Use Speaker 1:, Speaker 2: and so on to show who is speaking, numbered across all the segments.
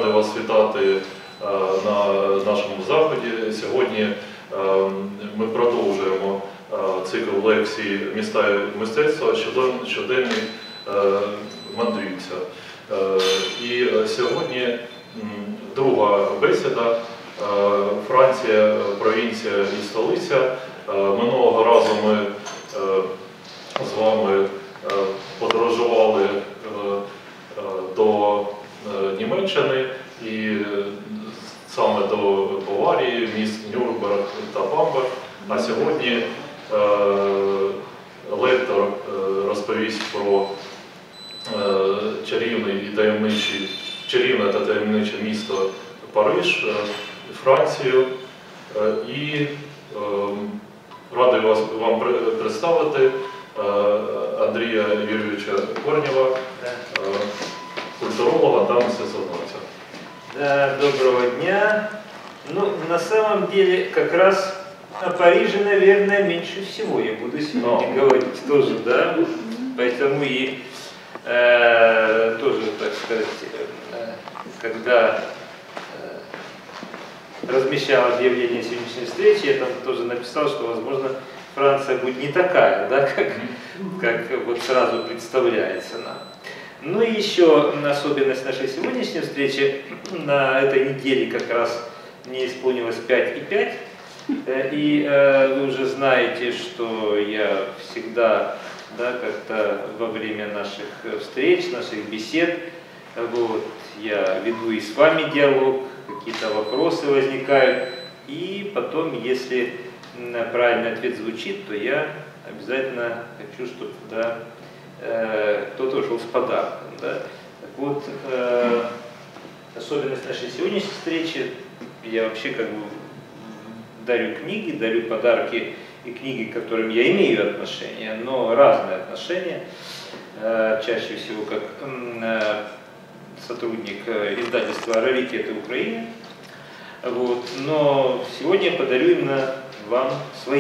Speaker 1: радий вас вітати на нашому заході. Сьогодні ми продовжуємо цикл лекцій «Міста і мистецтво. Щоденний мандрівця». І сьогодні друга бесіда «Франція, провінція і столиця». Минулого разу ми з вами подорожували до Німеччини і саме до Баварії, міст Нюрнберг та Бамберг. А сьогодні лектор розповість про чарівне та таємниче місто Париж, Францію. І радий вам представити Андрія Юрійовича Корнєва, культуролога та мистецтвознавця.
Speaker 2: Да, доброго дня. Ну, на самом деле, как раз о Париже, наверное, меньше всего я буду сегодня говорить тоже, да. Поэтому и тоже, так сказать, когда размещал объявление сегодняшней встречи, я там тоже написал, что, возможно, Франция будет не такая, да, как вот сразу представляется нам. Ну и еще особенность нашей сегодняшней встречи, на этой неделе как раз мне исполнилось 5,5, и вы уже знаете, что я всегда, да, как-то во время наших встреч, наших бесед, вот, я веду и с вами диалог, какие-то вопросы возникают, и потом, если правильный ответ звучит, то я обязательно хочу, чтобы, да, кто-то ушел с подарком. Да? Так вот, особенность нашей сегодняшней встречи, я вообще как бы дарю книги, дарю подарки и книги, к которым я имею отношение, но разные отношения, чаще всего как сотрудник издательства «Раритеты Украины». Вот. Но сегодня я подарю именно вам свои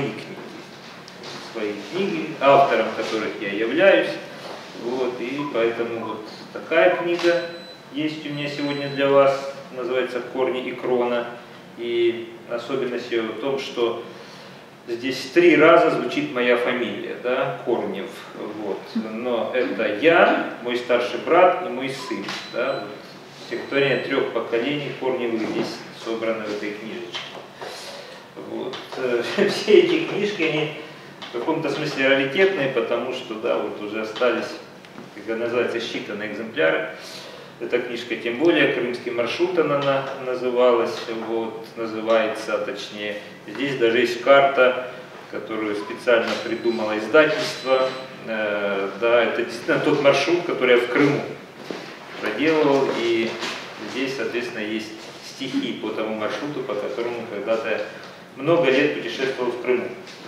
Speaker 2: книги, автором которых я являюсь. Вот, и поэтому вот такая книга есть у меня сегодня для вас, называется «Корни и крона». И особенность ее в том, что здесь 3 раза звучит моя фамилия, да, Корнев. Вот. Но это я, мой старший брат и мой сын. Да, вот. Стихотворение 3 поколений Корневых здесь собраны в этой книжечке. Вот. Все эти книжки, они в каком-то смысле раритетные, потому что, да, вот уже остались, как называется, считанные экземпляры. Эта книжка тем более, «Крымский маршрут» она называлась, вот, называется, точнее. Здесь даже есть карта, которую специально придумало издательство. Да, это действительно тот маршрут, который я в Крыму проделывал, и здесь, соответственно, есть стихи по тому маршруту, по которому когда-то много лет путешествовал в Крыму.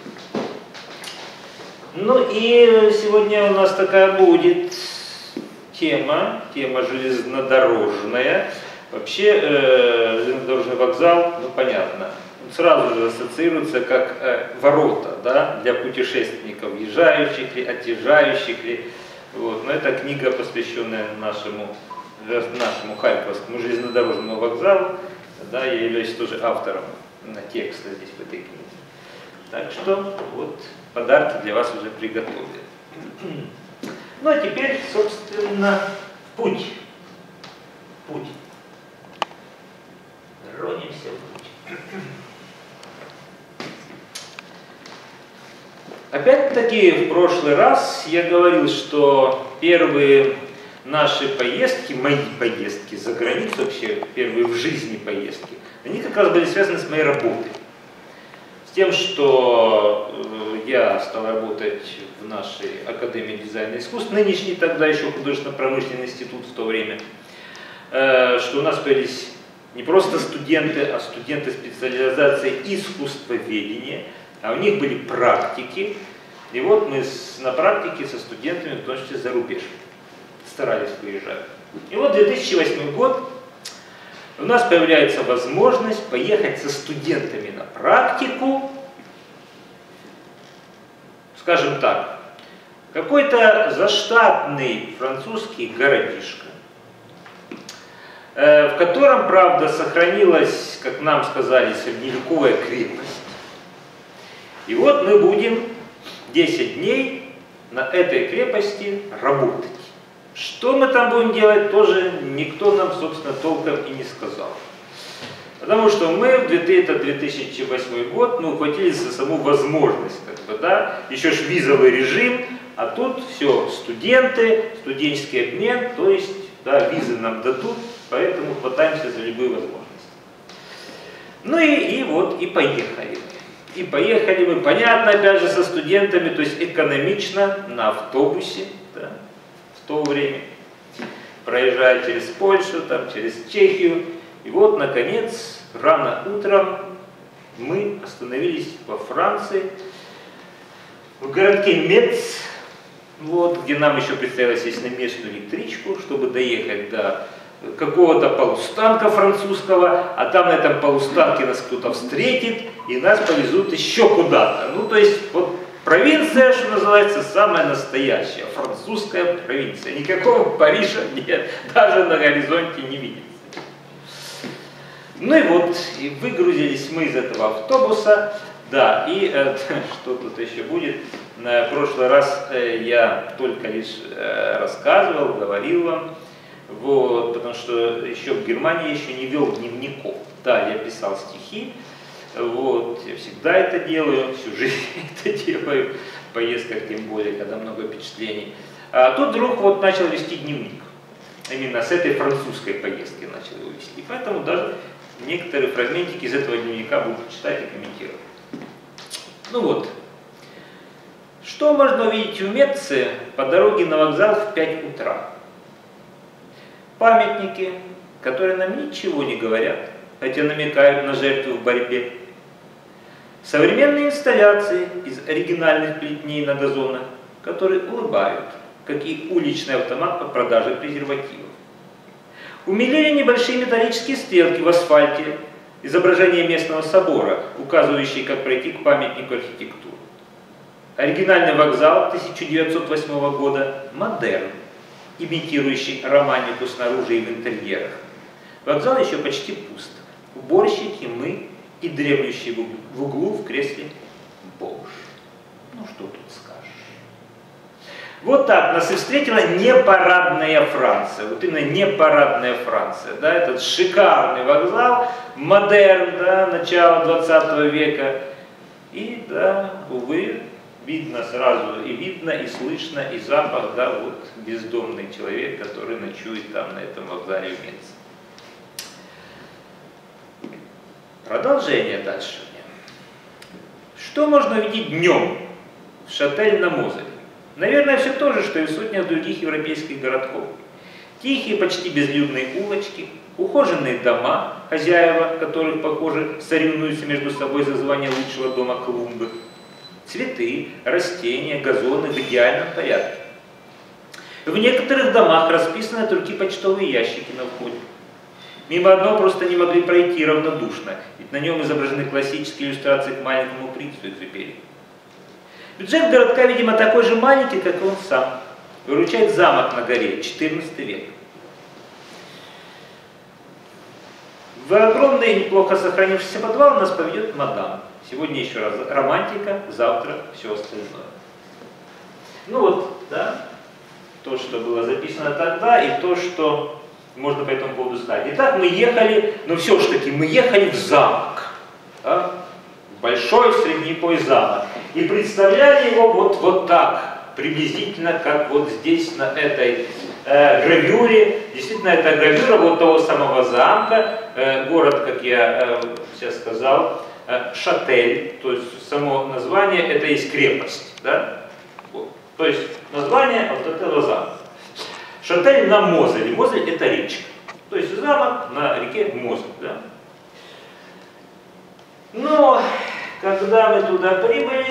Speaker 2: Ну и сегодня у нас такая будет тема железнодорожная. Вообще железнодорожный вокзал, ну понятно, сразу же ассоциируется как ворота, да, для путешественников, въезжающих ли, отъезжающих ли. Вот. Но это книга, посвященная нашему Харьковскому железнодорожному вокзалу. Да, я являюсь тоже автором текста здесь в этой книге. Так что вот подарки для вас уже приготовили. Ну а теперь, собственно, путь. Тронемся в путь. Опять-таки, в прошлый раз я говорил, что первые наши поездки, мои поездки за границу, вообще первые в жизни поездки, они как раз были связаны с моей работой. С тем, что я стал работать в нашей Академии дизайна и искусств, нынешний тогда еще художественно-промышленный институт в то время, что у нас появились не просто студенты, а студенты специализации искусствоведения, а у них были практики. И вот мы на практике со студентами, в том числе за рубеж, старались выезжать. И вот 2008 год, у нас появляется возможность поехать со студентами на практику, скажем так, какой-то заштатный французский городишко, в котором, правда, сохранилась, как нам сказали, средневековая крепость. И вот мы будем 10 дней на этой крепости работать. Что мы там будем делать, тоже никто нам, собственно, толком и не сказал. Потому что мы в 2008 год, мы ухватились за саму возможность, еще ж визовый режим, а тут все, студенты, студенческий обмен, то есть, да, визы нам дадут, поэтому хватаемся за любые возможности. Ну и вот, и поехали. И поехали мы, понятно, опять же, со студентами, то есть экономично, на автобусе, да, в то время, проезжая через Польшу, там, через Чехию. И вот, наконец, рано утром мы остановились во Франции, в городке Мец, вот, где нам еще предстояло сесть на местную электричку, чтобы доехать до какого-то полустанка французского, а там на этом полустанке нас кто-то встретит, и нас повезут еще куда-то. Ну, то есть, вот, провинция, что называется, самая настоящая, французская провинция. Никакого Парижа нет, даже на горизонте не видится. Ну и вот, и выгрузились мы из этого автобуса, да, и что тут еще будет, на прошлый раз я только лишь рассказывал, говорил вам, вот, потому что еще в Германии еще не вел дневников. Да, я писал стихи, вот, я всегда это делаю, всю жизнь это делаю, в поездках тем более, когда много впечатлений. А тут вдруг вот начал вести дневник, именно с этой французской поездки начал его вести, поэтому даже некоторые фрагментики из этого дневника буду читать и комментировать. Ну вот, что можно увидеть в Меце по дороге на вокзал в 5 утра? Памятники, которые нам ничего не говорят, хотя намекают на жертву в борьбе. Современные инсталляции из оригинальных плетней на газонах, которые улыбают, как и уличный автомат по продаже презервативов. Умилили небольшие металлические стрелки в асфальте, изображение местного собора, указывающие, как пройти к памятнику архитектуры. Оригинальный вокзал 1908 года «Модерн», имитирующий романтику снаружи и в интерьерах. Вокзал еще почти пуст. Уборщики, мы и дремлющий в углу в кресле бомж. Ну что тут скажешь. Вот так нас и встретила непарадная Франция. Вот именно непарадная Франция. Да, этот шикарный вокзал, Модерн, да, начало 20 века. И, да, увы, видно сразу, и видно, и слышно, и запах, да, вот бездомный человек, который ночует там на этом вокзале в Меце. Продолжение дальше. Что можно увидеть днем в Шатель-на-Мозеле? Наверное, все то же, что и в сотнях других европейских городков. Тихие, почти безлюдные улочки, ухоженные дома, хозяева которых, похоже, соревнуются между собой за звание лучшего дома клумбы. Цветы, растения, газоны в идеальном порядке. В некоторых домах расписаны от руки почтовые ящики на входе. Мимо одного просто не могли пройти равнодушно, ведь на нем изображены классические иллюстрации к маленькому принцу Экзюпери. Бюджет городка, видимо, такой же маленький, как и он сам. Выручает замок на горе, 14 век. В огромный, неплохо сохранившийся подвал нас поведет мадам. Сегодня еще раз романтика, завтра все остальное. Ну вот, да, то, что было записано тогда, и то, что можно по этому поводу сказать. Итак, мы ехали, но все же таки мы ехали в замок. Да? Большой средневековый замок. И представляли его вот так, приблизительно, как вот здесь, на этой гравюре. Действительно, это гравюра вот того самого замка. Город, как я сейчас сказал, Шатель, то есть само название, это есть крепость. Да? Вот. То есть название вот этого замка. Шатель на Мозеле. Мозель это речка. То есть замок на реке Мозель. Да? Но когда мы туда прибыли,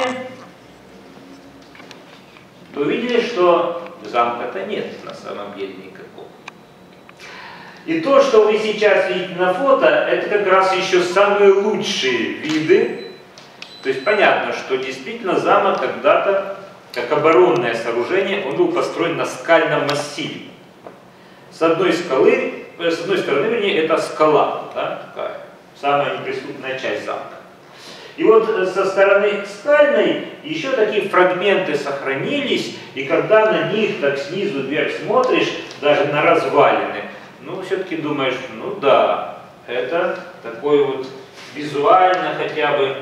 Speaker 2: то увидели, что замка-то нет на самом деле никакого. И то, что вы сейчас видите на фото, это как раз еще самые лучшие виды. То есть понятно, что действительно замок когда-то, как оборонное сооружение, он был построен на скальном массиве. С одной скалы с одной стороны, вернее, это скала, да, такая, самая неприступная часть замка. И вот со стороны скальной еще такие фрагменты сохранились, и когда на них так снизу вверх смотришь, даже на развалины, ну, все-таки думаешь, ну да, это такой вот визуально хотя бы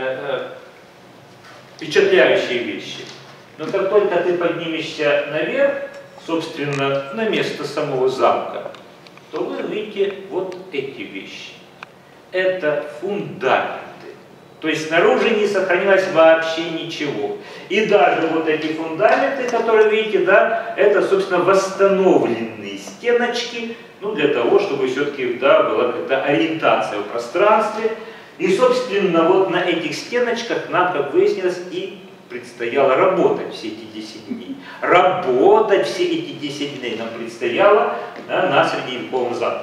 Speaker 2: впечатляющие вещи. Но как только ты поднимешься наверх, собственно, на место самого замка, то вы увидите вот эти вещи. Это фундаменты. То есть снаружи не сохранилось вообще ничего. И даже вот эти фундаменты, которые видите, да, это, собственно, восстановленные стеночки, ну, для того, чтобы все-таки, да, была какая-то ориентация в пространстве. И, собственно, вот на этих стеночках нам, как выяснилось, и предстояло работать все эти 10 дней. Работать все эти 10 дней нам предстояло, да, на средневековом замке.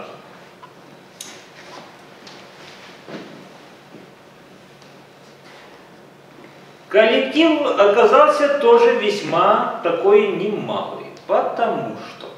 Speaker 2: Коллектив оказался тоже весьма такой немалый, потому что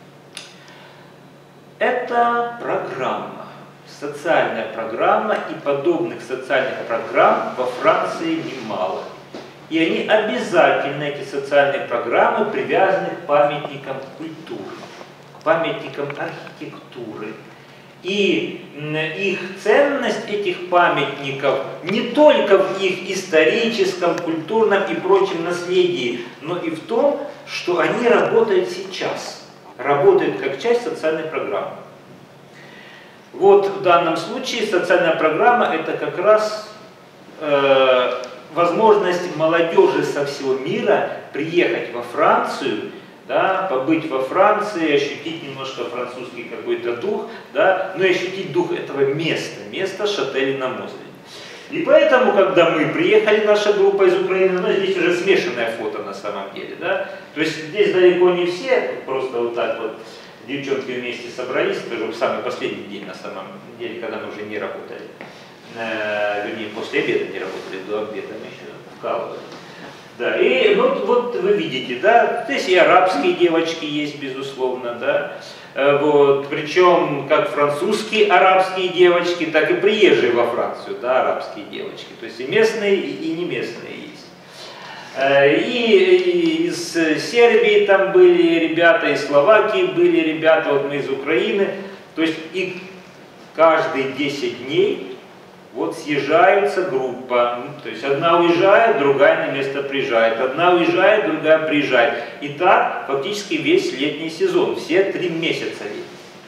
Speaker 2: это программа, социальная программа, и подобных социальных программ во Франции немало. И они обязательно, эти социальные программы, привязаны к памятникам культуры, к памятникам архитектуры. И их ценность, этих памятников, не только в их историческом, культурном и прочем наследии, но и в том, что они работают сейчас, работают как часть социальной программы. Вот в данном случае социальная программа – это как раз возможность молодежи со всего мира приехать во Францию, да, побыть во Франции, ощутить немножко французский какой-то дух, да, но и ощутить дух этого места Шатель-на-Мозеле. И поэтому, когда мы приехали, наша группа из Украины, ну, здесь уже смешанное фото на самом деле, да, то есть здесь далеко не все, просто вот так вот девчонки вместе собрались, тоже в самый последний день на самом деле, когда мы уже не работали, вернее, после обеда не работали, до обеда мы еще вкалывали. Да, и вот вы видите, да, здесь и арабские девочки есть, безусловно, да, вот, причем как французские арабские девочки, так и приезжие во Францию, да, арабские девочки, то есть и местные, и не местные есть. И из Сербии там были ребята, из Словакии были ребята, вот мы из Украины, то есть и каждые 10 дней вот съезжается группа, то есть одна уезжает, другая на место приезжает, одна уезжает, другая приезжает. И так фактически весь летний сезон, все 3 месяца летних.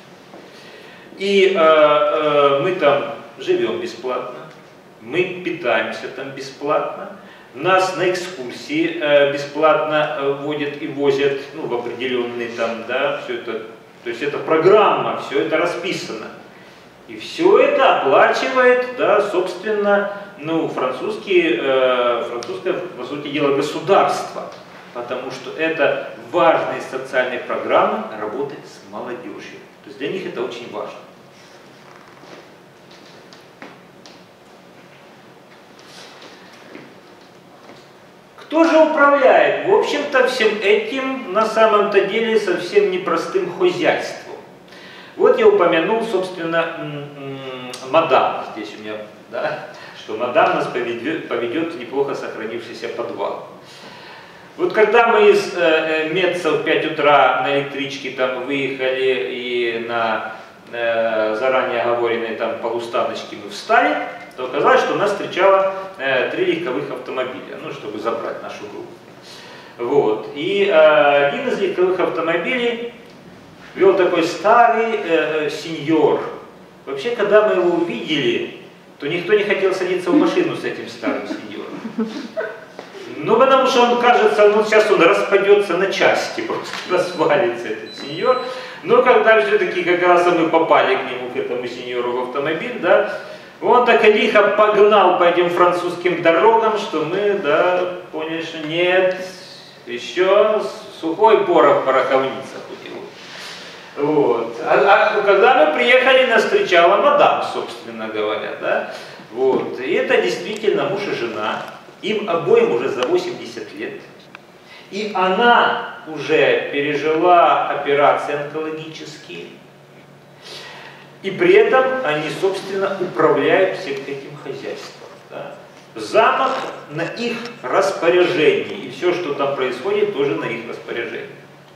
Speaker 2: И мы там живем бесплатно, мы питаемся там бесплатно, нас на экскурсии бесплатно водят и возят, ну, в определенные там, да, все это, то есть это программа, все это расписано. И все это оплачивает, да, собственно, ну, французское, по сути дела, государство, потому что это важные социальные программы работать с молодежью. То есть для них это очень важно. Кто же управляет? В общем-то, всем этим на самом-то деле совсем непростым хозяйством. Вот я упомянул, собственно, мадам здесь у меня, да, что мадам нас поведет в неплохо сохранившийся подвал. Вот когда мы из Меца в 5 утра на электричке там выехали и на заранее оговоренные там полустаночки мы встали, то оказалось, что нас встречало 3 легковых автомобиля, ну, чтобы забрать нашу группу. Вот. И один из легковых автомобилей вел такой старый сеньор. Вообще, когда мы его увидели, то никто не хотел садиться в машину с этим старым сеньором. Ну, потому что он, кажется, ну, сейчас он распадется на части, просто развалится этот сеньор. Но когда все-таки как раз мы попали к нему, к этому сеньору в автомобиль, да, он так и лихо погнал по этим французским дорогам, что мы, да, поняли, что нет, еще сухой порох в пороховницах у него. Вот. А когда мы приехали, нас встречала мадам, собственно говоря, да, вот. И это действительно муж и жена, им обоим уже за 80 лет. И она уже пережила операции онкологические. И при этом они, собственно, управляют всем этим хозяйством. Да? Замок на их распоряжении, и все, что там происходит, тоже на их распоряжении.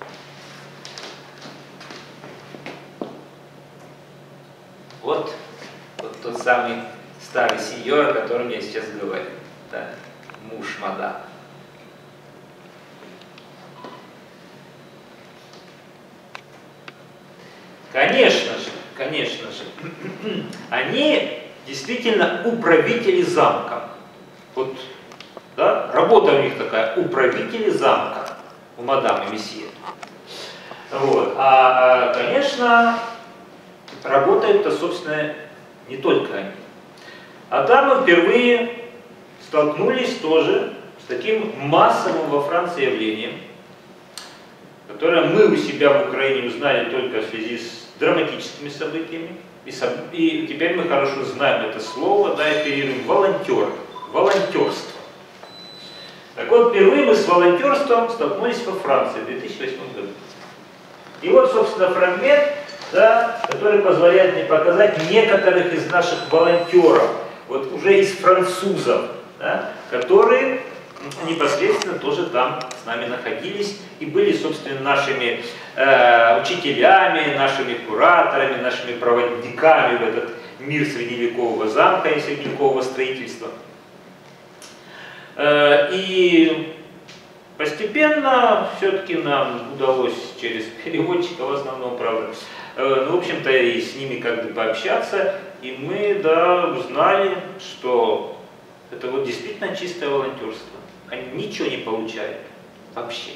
Speaker 2: Вот тот самый старый сеньор, о котором я сейчас говорю, да? Муж мадам. Конечно же, они действительно управители замка. Вот, да, работа у них такая, управители замка, у мадам и месье. Вот. Конечно, работают-то, собственно, не только они. А там мы впервые столкнулись тоже с таким массовым во Франции явлением, которое мы у себя в Украине узнали только в связи с драматическими событиями. И теперь мы хорошо знаем это слово, да, оперируем волонтер, волонтерство. Так вот, впервые мы с волонтерством столкнулись во Франции в 2008 году. И вот, собственно, фрагмент, да, который позволяет мне показать некоторых из наших волонтеров, вот уже из французов, да, которые непосредственно тоже там с нами находились и были, собственно, нашими учителями, нашими кураторами, нашими проводниками в этот мир средневекового замка и средневекового строительства. И постепенно все-таки нам удалось через переводчика в основном, правда, в общем-то и с ними как бы пообщаться, и мы, да, узнали, что это вот действительно чистое волонтерство. Они ничего не получают вообще.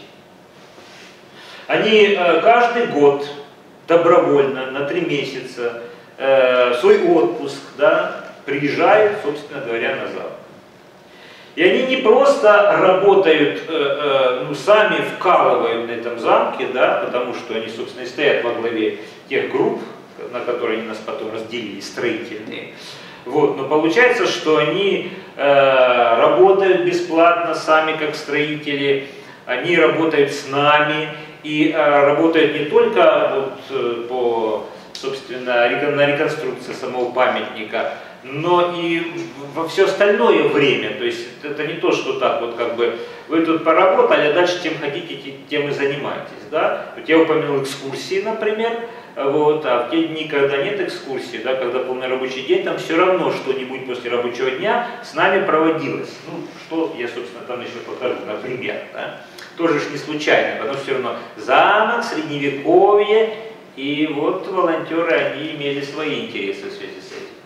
Speaker 2: Они каждый год добровольно на 3 месяца свой отпуск, да, приезжают, собственно говоря, на Запад. И они не просто работают, сами вкалывают на этом замке, да, потому что они, собственно, и стоят во главе тех групп, на которые они нас потом разделили, строительные. Вот. Но получается, что они работают бесплатно сами как строители, они работают с нами и работают не только вот, по, собственно, на реконструкции самого памятника, но и во все остальное время. То есть это не то, что так вот как бы вы тут поработали, а дальше чем хотите, тем и занимаетесь. Да? Вот я упомянул экскурсии, например. Вот, а в те дни, когда нет экскурсии, да, когда полный рабочий день, там все равно что-нибудь после рабочего дня с нами проводилось. Ну, что я, собственно, там еще покажу, например. Да? Тоже ж не случайно, потому что все равно замок, средневековье, и вот волонтеры, они имели свои интересы в связи с этим.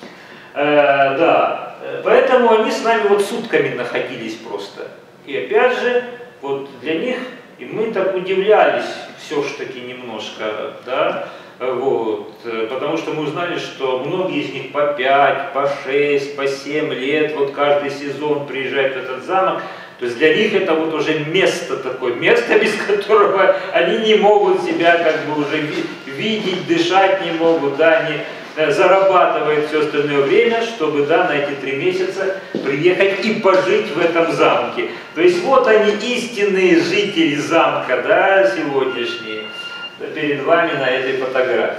Speaker 2: Да, поэтому они с нами вот сутками находились просто. И опять же, вот для них, и мы так удивлялись, все ж таки немножко, да, вот, потому что мы узнали, что многие из них по 5, по 6, по 7 лет, вот каждый сезон приезжают в этот замок, то есть для них это вот уже место такое, место, без которого они не могут себя как бы уже видеть, дышать не могут, да, они зарабатывают все остальное время, чтобы, да, на эти 3 месяца приехать и пожить в этом замке. То есть вот они, истинные жители замка, да, сегодняшние, да, перед вами на этой фотографии.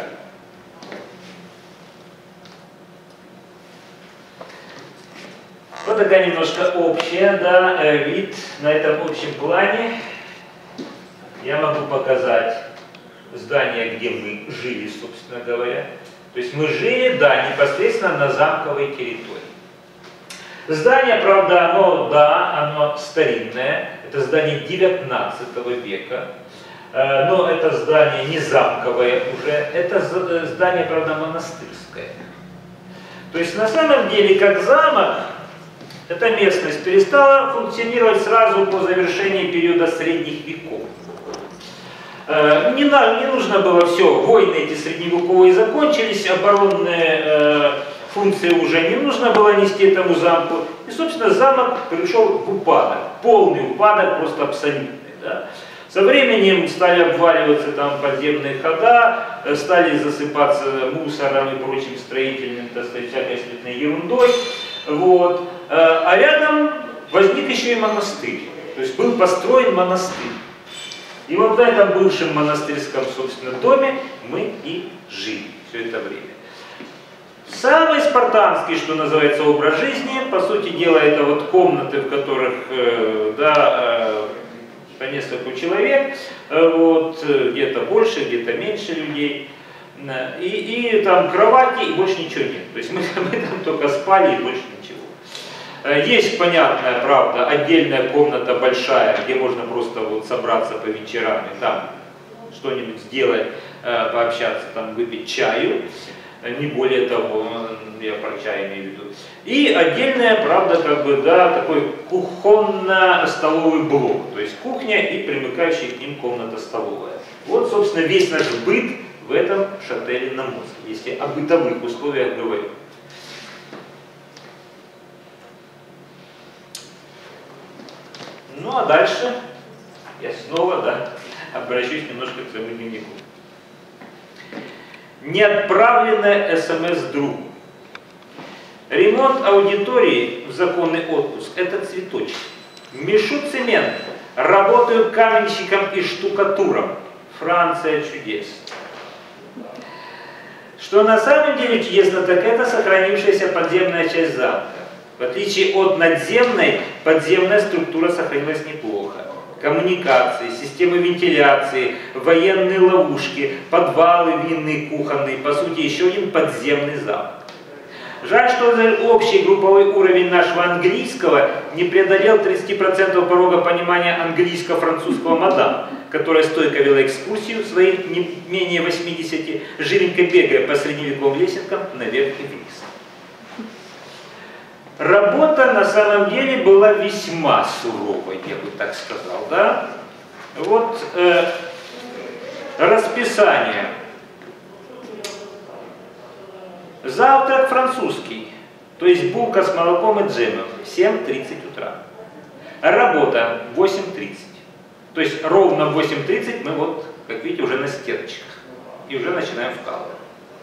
Speaker 2: Вот такая немножко общая, да, вид на этом общем плане. Я могу показать здание, где мы жили, собственно говоря. То есть мы жили, да, непосредственно на замковой территории. Здание, правда, оно старинное, это здание 19 века, но это здание не замковое уже, это здание, правда, монастырское. То есть на самом деле, как замок, эта местность перестала функционировать сразу по завершении периода средних веков. Не нужно было все, войны эти средневековые закончились, оборонные функции уже не нужно было нести этому замку. И, собственно, замок пришел в упадок, полный упадок, просто абсолютный. Да? Со временем стали обваливаться там подземные хода, стали засыпаться мусором и прочим строительным, так сказать, всякой светной ерундой. Вот. А рядом возник еще и монастырь, то есть был построен монастырь. И вот в этом бывшем монастырском, собственно, доме мы и жили все это время. Самый спартанский, что называется, образ жизни, по сути дела, это вот комнаты, в которых по несколько человек, вот, где-то больше, где-то меньше людей, и там кровати, и больше ничего нет. То есть мы там только спали, и больше ничего. Есть, понятная правда, отдельная комната большая, где можно просто вот собраться по вечерам и там что-нибудь сделать, пообщаться, там выпить чаю. Не более того, я про чай имею в виду. И отдельная, правда, как бы, да, такой кухонно-столовый блок, то есть кухня и примыкающая к ним комната-столовая. Вот, собственно, весь наш быт в этом шателе на Москве, если о бытовых условиях говорю. Ну а дальше я снова, да, обращусь немножко к своему дневнику. Неотправленная СМС другу. Ремонт аудитории в законный отпуск – это цветочек. Мешу цемент, работаю каменщиком и штукатуром. Франция чудес. Что на самом деле чудесно, так это сохранившаяся подземная часть замка. В отличие от надземной, подземная структура сохранилась неплохо. Коммуникации, системы вентиляции, военные ловушки, подвалы винные, кухонные, по сути, еще один подземный замок. Жаль, что общий групповой уровень нашего английского не преодолел 30% порога понимания английско-французского мадам, которая стойко вела экскурсию своих не менее 80, живенько бегая по средневековым лесенкам наверх и вниз. Работа на самом деле была весьма суровой, я бы так сказал, да? Вот расписание. Завтрак французский, то есть булка с молоком и джемом, 7:30 утра. Работа 8:30. То есть ровно в 8:30 мы вот, как видите, уже на стеночках. И уже начинаем вкалывать.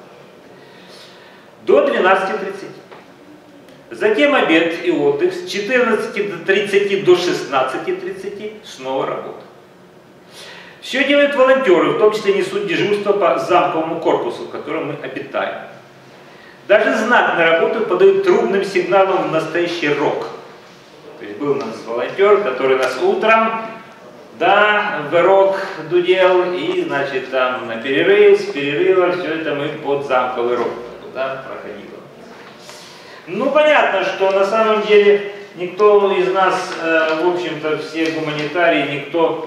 Speaker 2: До 12:30. Затем обед и отдых с 14:30 до 16:30 снова работа. Все делают волонтеры, в том числе несут дежурство по замковому корпусу, в котором мы обитаем. Даже знак на работу подают трубным сигналом в настоящий рок. То есть был у нас волонтер, который нас утром, да, в рок дудел, и, значит, там на перерыв, с перерыва, все это мы под замковый рок туда проходили. Ну, понятно, что на самом деле никто из нас, в общем-то, все гуманитарии, никто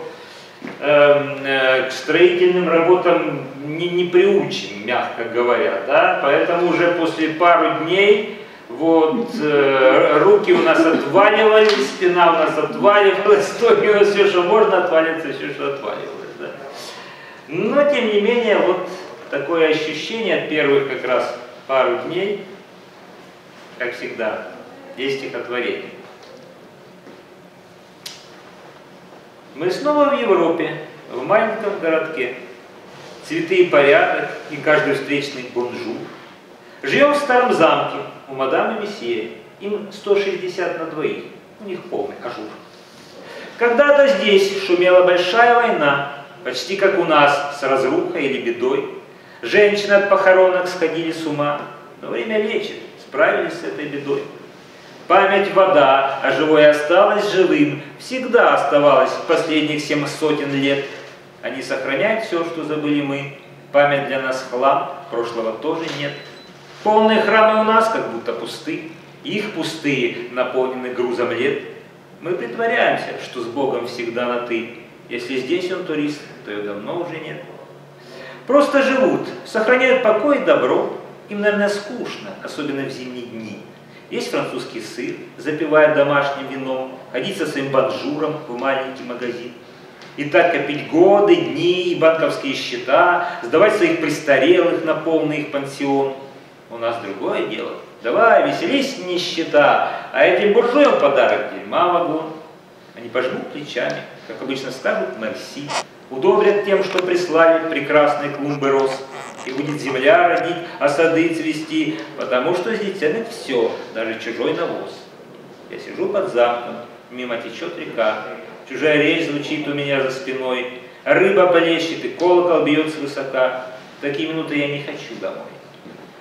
Speaker 2: к строительным работам не приучен, мягко говоря, да, поэтому уже после пару дней вот руки у нас отваливались, спина у нас отваливалась, ноги у нас все, что можно, отваливается, все, что отваливалось, да. Но, тем не менее, вот такое ощущение от первых как раз пару дней, как всегда, есть стихотворение. Мы снова в Европе, в маленьком городке. Цветы и порядок, и каждый встречный бонжур. Живем в старом замке у мадам и месье. Им 160 на двоих, у них полный ажур. Когда-то здесь шумела большая война, почти как у нас, с разрухой или бедой. Женщины от похоронок сходили с ума, но время лечит, справились с этой бедой. Память вода, а живое осталось живым, всегда оставалось в последних 7 сотен лет. Они сохраняют все, что забыли мы. Память для нас хлам, прошлого тоже нет. Полные храмы у нас как будто пусты, их пустые наполнены грузом лет. Мы притворяемся, что с Богом всегда на «ты». Если здесь он турист, то и давно уже нет. Просто живут, сохраняют покой и добро. Им, наверное, скучно, особенно в зимние дни. Есть французский сыр, запивая домашним вином, ходить со своим бонжуром в маленький магазин. И так копить годы, дни и банковские счета, сдавать своих престарелых на полный их пансион. У нас другое дело. Давай, веселись, нищета, а этим буржуям подарок дерьма вагон. Они пожмут плечами, как обычно скажут «мерси», удобрят тем, что прислали прекрасные клумбы роз. И будет земля родить, а сады цвести, потому что здесь ценит все, даже чужой навоз. Я сижу под замком, мимо течет река, чужая речь звучит у меня за спиной, рыба плещет и колокол бьет свысока. В такие минуты я не хочу домой.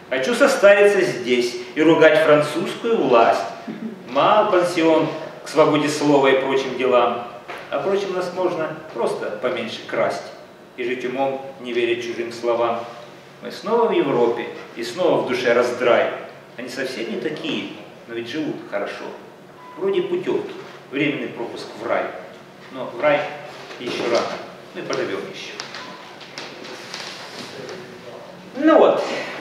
Speaker 2: Хочу состариться здесь и ругать французскую власть. Мал пансион к свободе слова и прочим делам. А впрочем, нас можно просто поменьше красть и жить умом, не веря чужим словам. Мы снова в Европе и снова в душе раздрай. Они совсем не такие, но ведь живут хорошо. Вроде путевки, временный пропуск в рай. Но в рай еще рано, мы поживем еще. Ну вот.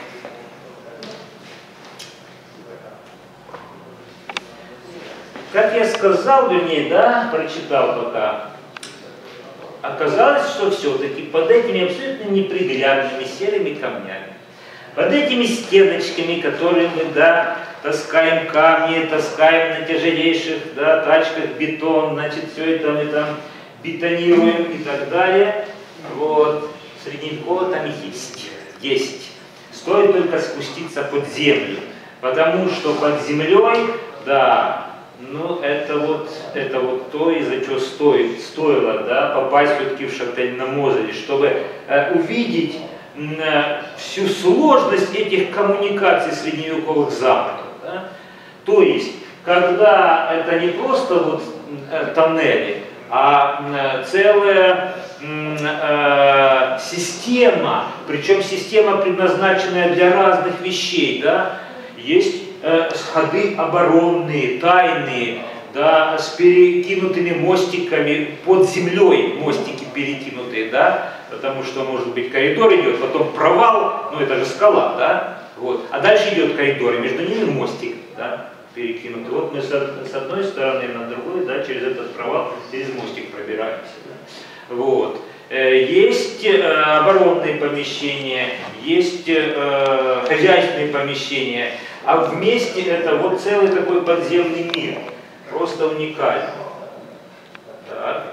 Speaker 2: Как я сказал, вернее, да, прочитал пока, оказалось, что все-таки под этими абсолютно неприглядными серыми камнями, под этими стеночками, которые мы, да, таскаем камни, таскаем на тяжелейших, да, тачках бетон, значит, все это мы там бетонируем и так далее, вот, средневековье там есть. Стоит только спуститься под землю, потому что под землей, да, ну, это вот то, из-за чего стоило, да, попасть все-таки в Шатель на Мозере, чтобы увидеть всю сложность этих коммуникаций средневековых замков. Да? То есть, когда это не просто вот тоннели, а целая система, причем система, предназначенная для разных вещей, да, есть ходы оборонные, тайные, да, с перекинутыми мостиками, под землей мостики перекинутые, да, потому что, может быть, коридор идет, потом провал, ну это же скала, да, вот, а дальше идет коридор, и между ними мостик, да, перекинутый. Вот мы с одной стороны на другой, да, через этот провал, через мостик пробираемся, да. Вот. Есть оборонные помещения, есть хозяйственные помещения, а вместе это вот целый такой подземный мир, просто уникальный. Так.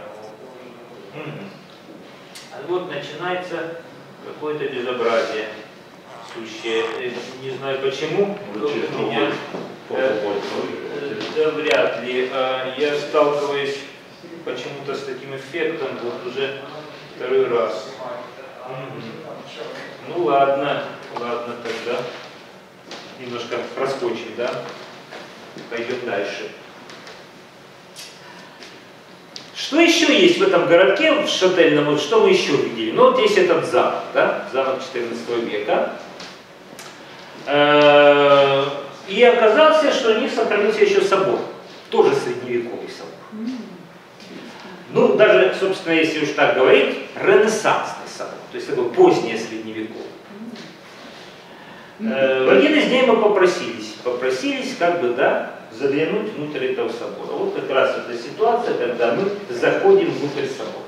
Speaker 2: А вот начинается какое-то безобразие сущее. Не знаю почему, у меня, да вряд ли. Я сталкиваюсь почему-то с таким эффектом вот уже второй раз. Ну ладно тогда. Немножко проскочим, да? Пойдем дальше. Что еще есть в этом городке, в Шательном, что мы еще видели? Ну вот здесь этот замок, да? Замок XIV века. И оказалось, что у них сохранился еще собор. Тоже средневековый собор. Ну, даже, собственно, если уж так говорить, ренессансный собор. То есть такой позднее средневековье. В один из дней мы попросились как бы, да, заглянуть внутрь этого собора. Вот как раз эта ситуация, когда мы заходим внутрь собора.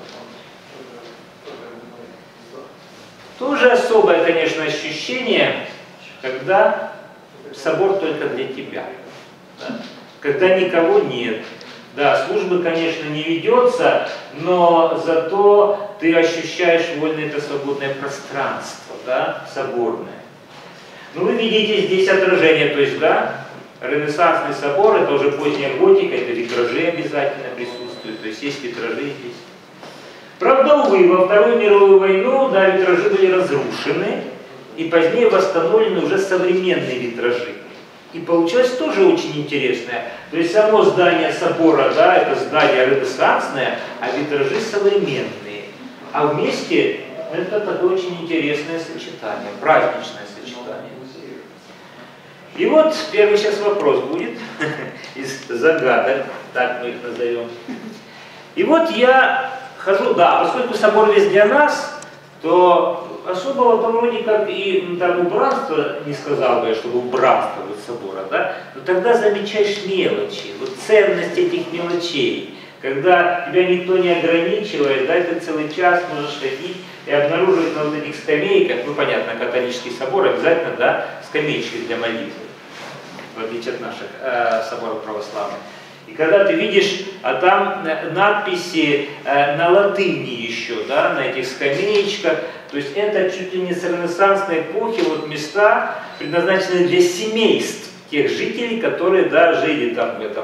Speaker 2: Тоже особое, конечно, ощущение, когда собор только для тебя, да? Когда никого нет. Да, службы, конечно, не ведется, но зато ты ощущаешь вольное это свободное пространство, да, соборное. Ну, вы видите здесь отражение, то есть, да, ренессансный собор, это уже поздняя готика, это витражи обязательно присутствуют, то есть витражи здесь. Правда, увы, во Вторую мировую войну, да, витражи были разрушены, и позднее восстановлены уже современные витражи. И получилось тоже очень интересное. То есть само здание собора, да, это здание ренессансное, а витражи современные. А вместе это такое очень интересное сочетание, праздничное сочетание. И вот первый сейчас вопрос будет из загадок, так мы их назовем. И вот я хожу, да, поскольку собор весь для нас, то особого там вроде как и там убранства, не сказал бы я, чтобы убранствовать собора, да, но тогда замечаешь мелочи, вот ценность этих мелочей, когда тебя никто не ограничивает, да, ты целый час можешь ходить и обнаруживать на вот этих скамейках, ну понятно, католический собор обязательно, да, скамеечки для молитвы, в отличие от наших соборов православных. И когда ты видишь, а там надписи на латыни еще, да, на этих скамеечках, то есть это чуть ли не с ренессансной эпохи, вот места, предназначенные для семейств тех жителей, которые, да, жили там в этом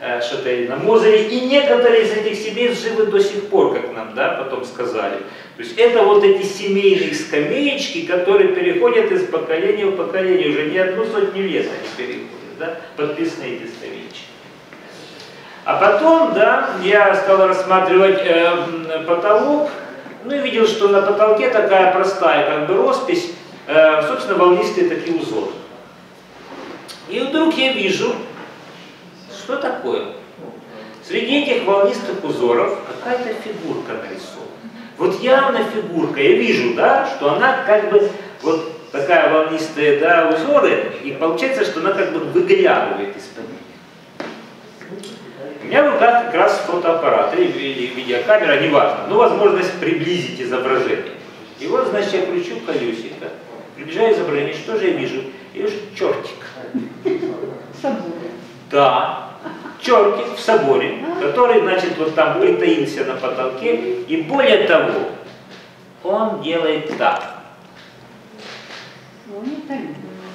Speaker 2: что-то на Мозере, и некоторые из этих семейств живы до сих пор, как нам, да, потом сказали. То есть это вот эти семейные скамеечки, которые переходят из поколения в поколение, уже не 100 лет они переходят, да, подписные эти скамеечки. А потом, да, я стал рассматривать потолок, ну и видел, что на потолке такая простая как бы роспись, собственно, волнистые такие узоры. И вдруг я вижу, что такое? Среди этих волнистых узоров какая-то фигурка нарисована. Вот явно фигурка, я вижу, да, что она как бы, вот такая волнистая, да, узоры, и получается, что она как бы выглядывает из-под них. У меня в руках как раз фотоаппарат или видеокамера, неважно, но возможность приблизить изображение. И вот, значит, я кручу колесико, приближаю изображение, что же я вижу? Я вижу чертик.
Speaker 3: В соборе.
Speaker 2: Да, чертик в соборе, который, значит, вот там притаился на потолке, и более того, он делает так.
Speaker 3: Он это любит.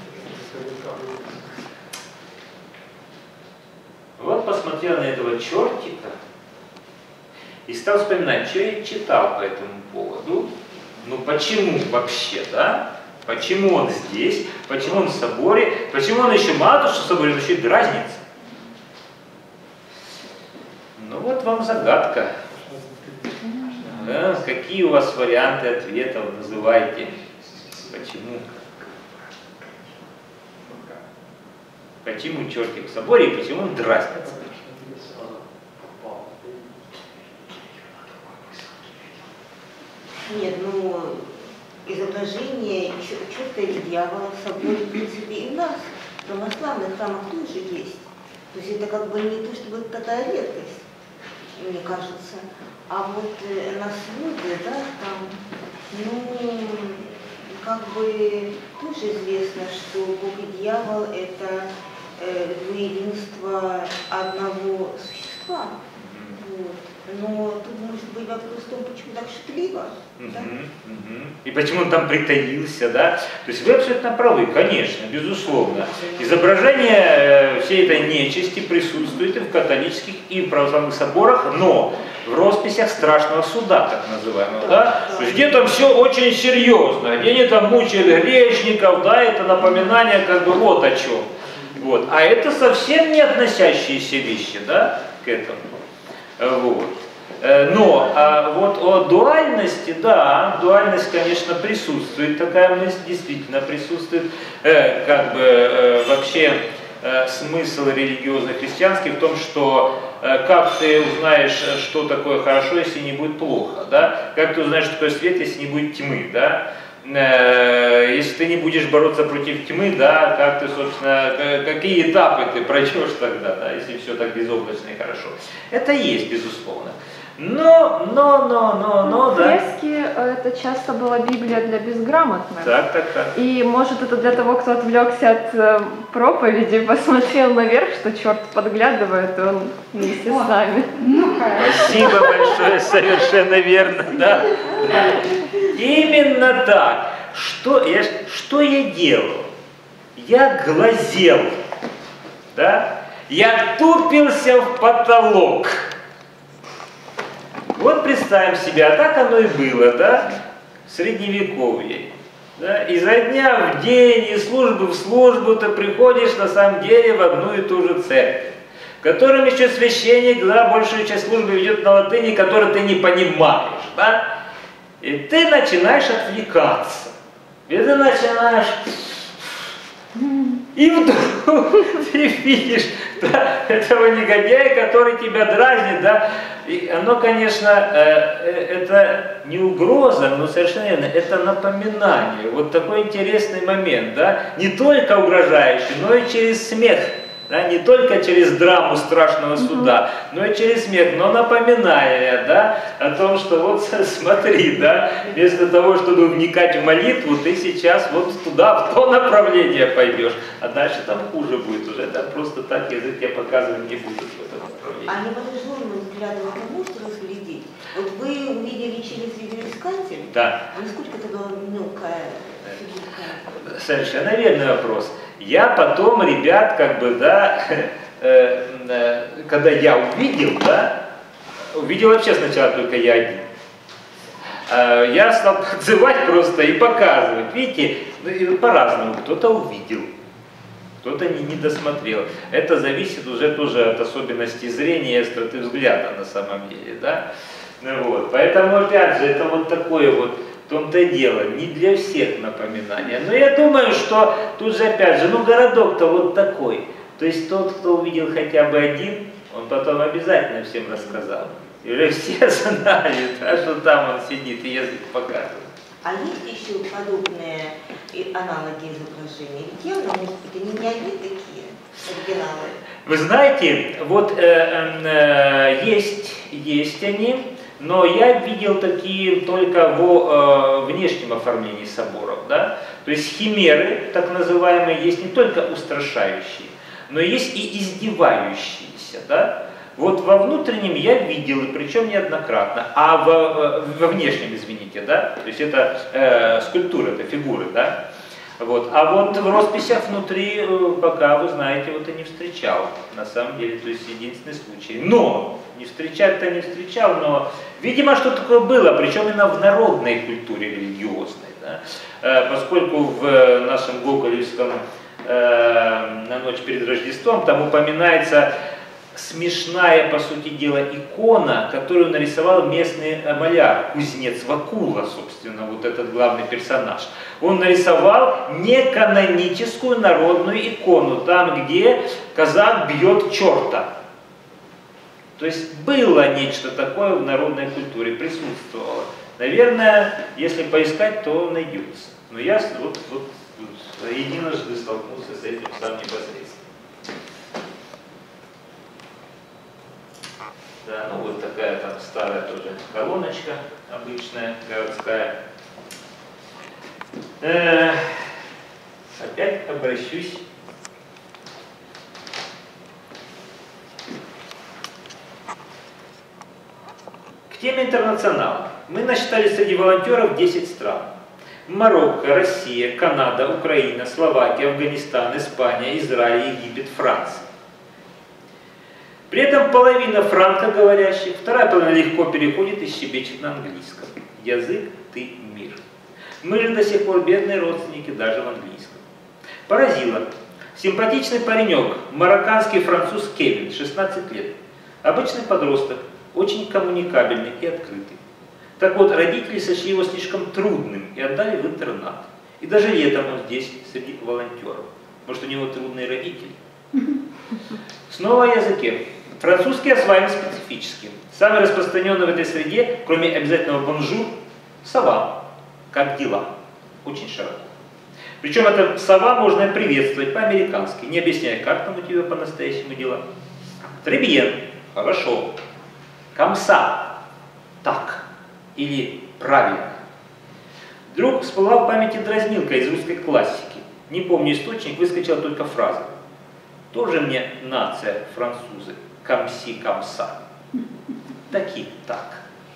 Speaker 2: Вот посмотрел на этого чертика и стал вспоминать, что я читал по этому поводу. Ну почему вообще, да? Почему он здесь? Почему он в соборе? Почему он еще мало того, что в соборе, но еще и дразнится? Ну вот вам загадка. Да, какие у вас варианты ответов? Называйте. Почему? Почему чертик в соборе и почему он дразнится?
Speaker 4: Нет, ну, изображение черта или дьявола в соборе, в принципе, и у нас, в православных храмах тоже есть. То есть это как бы не то, чтобы такая редкость, мне кажется. А вот на свадьбе, да, там, ну, как бы тоже известно, что Бог и дьявол – это двуединство одного существа. Вот. Но тут может быть вопрос в том, почему так шутливо. Да?
Speaker 2: И почему он там притаился, да? То есть вы абсолютно правы, конечно, безусловно. Изображение всей этой нечисти присутствует и в католических, и в православных соборах, но в росписях страшного суда, так называемого, да? То есть где там все очень серьезно, где они там мучили грешников, да, это напоминание как бы вот о чем. Вот. А это совсем не относящиеся вещи, да, к этому. Вот. Но вот о дуальности, да, дуальность, конечно, присутствует, такая мысль действительно присутствует, как бы вообще смысл религиозно-христианский в том, что как ты узнаешь, что такое хорошо, если не будет плохо, да, как ты узнаешь, что такое свет, если не будет тьмы, да, если ты не будешь бороться против тьмы, да, как ты, собственно, какие этапы ты пройдешь тогда, да, если все так безоблачно и хорошо. Это есть, безусловно. Но, да.
Speaker 5: Фрески это часто была Библия для безграмотных.
Speaker 2: Так.
Speaker 5: И может это для того, кто отвлекся от проповеди, посмотрел наверх, что черт подглядывает, и он вместе с нами.
Speaker 2: Спасибо большое, совершенно верно, да. Именно так. Что я делал? Я глазел, да? Я тупился в потолок. Вот представим себе, а так оно и было, да, в Средневековье. Да? Изо дня в день, из службы в службу ты приходишь на самом деле в одну и ту же церковь, в котором еще священник, да, большую часть службы ведет на латыни, которую ты не понимаешь, да? И ты начинаешь отвлекаться, и ты начинаешь... И вдруг ты видишь, да, этого негодяя, который тебя дразнит, да, и оно, конечно, это не угроза, но совершенно верно, это напоминание, вот такой интересный момент, да, не только угрожающий, но и через смех, да, не только через драму страшного суда, но и через смех, но напоминая, да, о том, что вот смотри, да, вместо того, чтобы вникать в молитву, ты сейчас вот туда, в то направление пойдешь, а дальше там хуже будет уже, да, просто так язык я показывать не буду в этом направлении.
Speaker 4: А невооруженным взглядом это можете разглядеть? Вот вы увидели через видеоискатель,
Speaker 2: Да.
Speaker 4: насколько это была мелкая фигурка?
Speaker 2: Совершенно верный вопрос. Я потом, ребят, как бы, да, когда я увидел, да, увидел вообще сначала только я один. Я стал подзывать просто и показывать. Видите, по-разному. Кто-то увидел, кто-то не досмотрел. Это зависит уже тоже от особенностей зрения и остроты взгляда на самом деле. Да? Вот. Поэтому, опять же, это вот такое вот, в том-то и дело, не для всех напоминание. Но я думаю, что тут же, опять же, городок-то вот такой. То есть тот, кто увидел хотя бы один, он потом обязательно всем рассказал. И уже все знали, да, что там он сидит и язык показывает.
Speaker 4: А есть еще подобные аналоги изображений? Ведь явно, может быть, они не одни такие оригиналы.
Speaker 2: Вы знаете, вот есть они, но я видел такие только во внешнем оформлении соборов. Да? То есть химеры, так называемые, есть не только устрашающие, но есть и издевающиеся. Да? Вот во внутреннем я видел, и причем неоднократно, а во внешнем, извините, да, то есть это скульптуры, это фигуры, да, вот, а вот в росписях внутри пока, вы знаете, вот и не встречал, на самом деле, то есть единственный случай. Но, не встречать-то не встречал, но, видимо, что такое было, причем именно в народной культуре религиозной, да, поскольку в нашем гоголевском «На ночь перед Рождеством» там упоминается смешная, по сути дела, икона, которую нарисовал местный маляр, кузнец Вакула, собственно, вот этот главный персонаж. Он нарисовал неканоническую народную икону, там, где казак бьет черта. То есть было нечто такое в народной культуре, присутствовало. Наверное, если поискать, то найдется. Но я вот единожды столкнулся с этим сам непосредственно. Да, ну вот такая там старая тоже колоночка обычная, городская. Опять обращусь к теме интернационала. Мы насчитали среди волонтеров 10 стран. Марокко, Россия, Канада, Украина, Словакия, Афганистан, Испания, Израиль, Египет, Франция. При этом половина франкоговорящих, вторая половина легко переходит и щебечет на английском. Язык ты мир. Мы же до сих пор бедные родственники даже в английском. Поразило. Симпатичный паренек, марокканский француз Кевин, 16 лет. Обычный подросток, очень коммуникабельный и открытый. Так вот, родители сочли его слишком трудным и отдали в интернат. И даже летом он здесь, среди волонтеров. Может, у него трудные родители? Снова о языке. Французский осваиваем специфически. Самый распространенный в этой среде, кроме обязательного бонжур, сава. Как дела? Очень широко. Причем это сава можно приветствовать по-американски, не объясняя, как там у тебя по-настоящему дела. Требьен. Хорошо. Камса. Так. Или правильно. Вдруг всплыла в памяти дразнилка из русской классики. Не помню источник, выскочила только фраза. Тоже мне нация, французы, камси, камса. Таки так.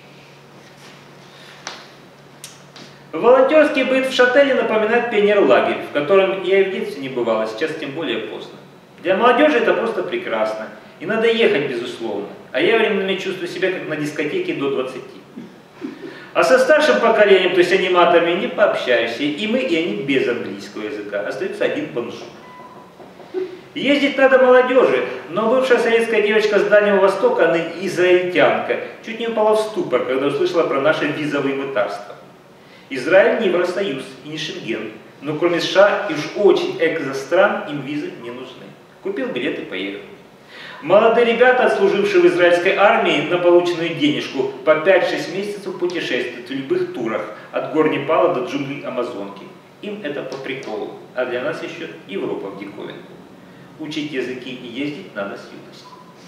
Speaker 2: Волонтерский быт в Шателе напоминает пионерлагерь, в котором я и в детстве не бывала, сейчас тем более поздно. Для молодежи это просто прекрасно, и надо ехать безусловно, а я временами чувствую себя как на дискотеке до 20. А со старшим поколением, то есть аниматорами, не пообщаешься, и мы, и они без английского языка, остается один бонжур. Ездить надо молодежи, но бывшая советская девочка с Дальнего Востока, она израильтянка, чуть не упала в ступор, когда услышала про наши визовые мытарства. Израиль не Евросоюз и не Шенген, но кроме США и уж очень экзостран им визы не нужны. Купил билет и поехал. Молодые ребята, отслужившие в израильской армии на полученную денежку, по 5-6 месяцев путешествуют в любых турах, от гор Непала до джунглей Амазонки. Им это по приколу, а для нас еще Европа в диковинку. Учить языки и ездить надо с юности.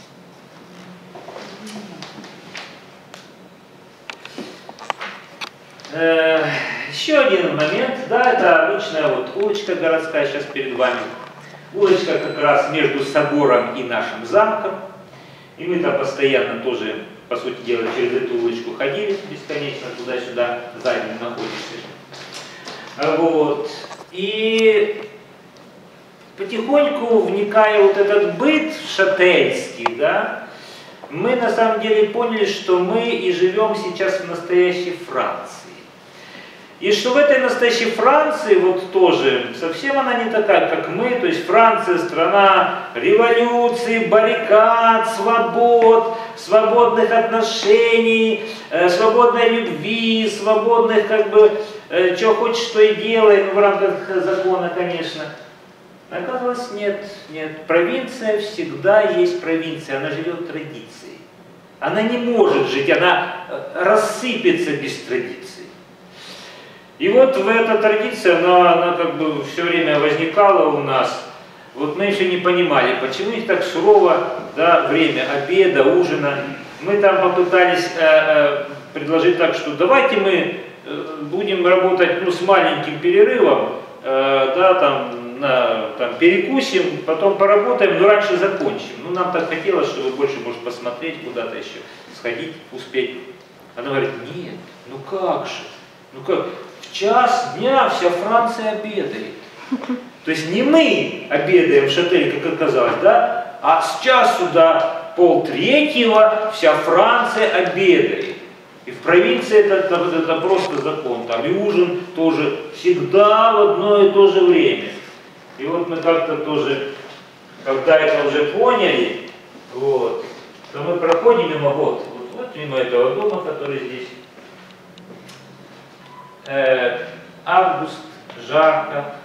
Speaker 2: Еще один момент, да, это обычная вот улочка городская сейчас перед вами. Улочка как раз между собором и нашим замком. И мы там постоянно тоже, по сути дела, через эту улочку ходили бесконечно туда-сюда, сзади находишься. Вот. И потихоньку, вникая в вот этот быт шательский, да, мы на самом деле поняли, что мы и живем сейчас в настоящей Франции. И что в этой настоящей Франции, вот тоже, совсем она не такая, как мы, то есть Франция страна революции, баррикад, свобод, свободных отношений, свободной любви, свободных, как бы, что хочешь, что и делай, ну, в рамках закона, конечно. Оказалось, нет, нет. Провинция всегда есть провинция, она живет традицией. Она не может жить, она рассыпется без традиции. И вот в эта традиция, она как бы все время возникала у нас. Вот мы еще не понимали, почему их так сурово, да, время обеда, ужина. Мы там попытались предложить так, что давайте мы будем работать, ну, с маленьким перерывом, да, там перекусим, потом поработаем, но раньше закончим. Ну, нам так хотелось, чтобы больше, может, посмотреть куда-то еще, сходить, успеть. Она говорит, нет, ну как же, ну как, в час дня вся Франция обедает. То есть не мы обедаем в Шателе, как оказалось, да, а с часу до 2:30 вся Франция обедает. И в провинции это просто закон, там и ужин тоже всегда в одно и то же время. И вот мы как-то тоже, когда это уже поняли, вот, то мы проходим мимо, вот мимо этого дома, который здесь. Август, жарко,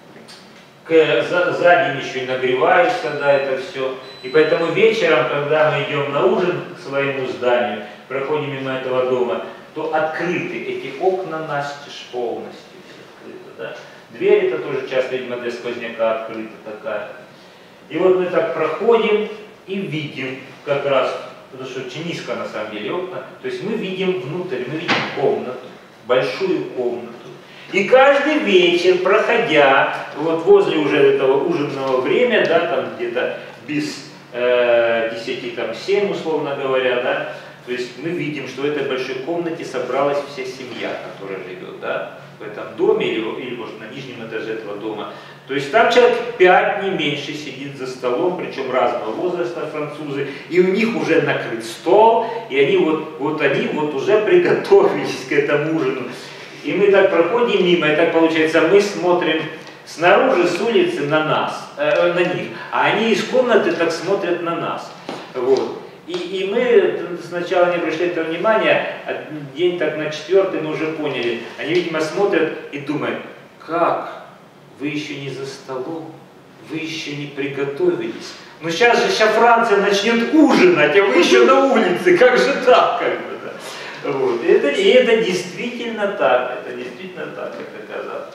Speaker 2: за день еще и нагреваешься, да, это все. И поэтому вечером, когда мы идем на ужин к своему зданию, проходим мимо этого дома, то открыты эти окна настежь полностью, все открыто, да. Дверь это тоже часто, видимо, для сквозняка открыта такая. И вот мы так проходим и видим как раз, потому что очень низко на самом деле окна, то есть мы видим внутрь, мы видим комнату, большую комнату. И каждый вечер, проходя вот возле уже этого ужинного времени, да, там где-то без 10:07, условно говоря, да, то есть мы видим, что в этой большой комнате собралась вся семья, которая живет, да, в этом доме или может на нижнем этаже этого дома. То есть там человек 5, не меньше, сидит за столом, причем разного возраста французы, и у них уже накрыт стол, и они вот уже приготовились к этому ужину. И мы так проходим мимо, и так получается, мы смотрим снаружи с улицы на нас, на них, а они из комнаты так смотрят на нас. Вот. И мы сначала не обращали этого внимания, а день так на 4-й мы уже поняли. Они, видимо, смотрят и думают, как? Вы еще не за столом, вы еще не приготовились. Ну сейчас же Франция начнет ужинать, а вы еще на улице, как же так? Как бы, да? Вот. И это действительно так, это оказалось.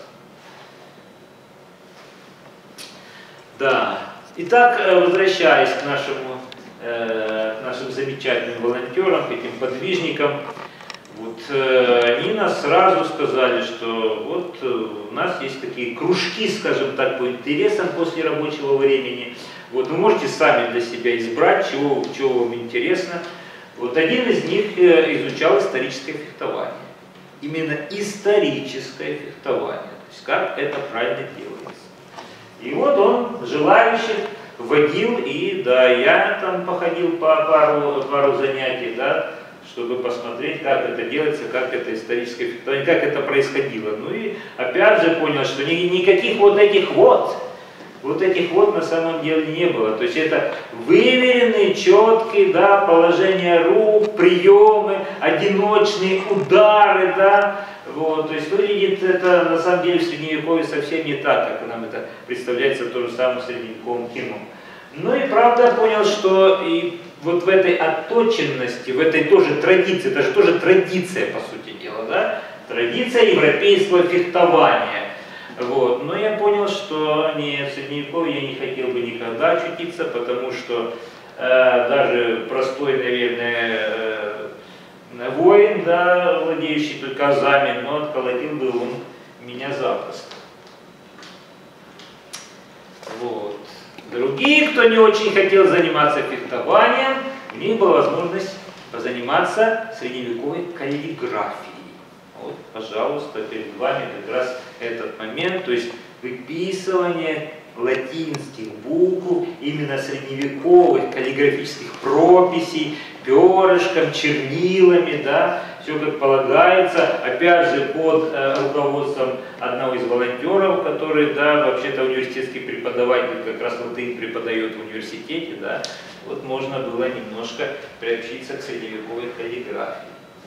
Speaker 2: Да. Итак, возвращаясь к нашим замечательным волонтерам, к этим подвижникам, вот они нас сразу сказали, что вот у нас есть такие кружки, скажем так, по интересам после рабочего времени. Вот вы можете сами для себя избрать, чего вам интересно. Вот один из них изучал историческое фехтование. Именно историческое фехтование, то есть как это правильно делается. И вот он желающих водил, и да, я там походил по пару занятий, да, чтобы посмотреть, как это делается, как это историческое фехтование, как это происходило. Ну и опять же понял, что никаких вот этих на самом деле не было. То есть это выверенные, четкие, да, положения рук, приемы, одиночные удары, да. Вот, то есть выглядит это на самом деле в Средневековье совсем не так, как нам это представляется то же самое в средневековом кино. Ну и правда я понял, что и вот в этой отточенности, в этой тоже традиции, это же тоже традиция, по сути дела, да? Традиция европейского фехтования. Вот. Но я понял, что в Средневековье я не хотел бы никогда очутиться, потому что даже простой, наверное, воин, да, владеющий только азами, но отколотил бы он меня запросто. Вот. Другие, кто не очень хотел заниматься фехтованием, у них была возможность позаниматься средневековой каллиграфией. Вот, пожалуйста, перед вами как раз этот момент, то есть выписывание латинских букв, именно средневековых каллиграфических прописей, перышком, чернилами, да, все как полагается, опять же под руководством одного из волонтеров, который, да, вообще-то университетский преподаватель, как раз латынь преподает в университете, да, вот можно было немножко приобщиться к средневековой каллиграфии.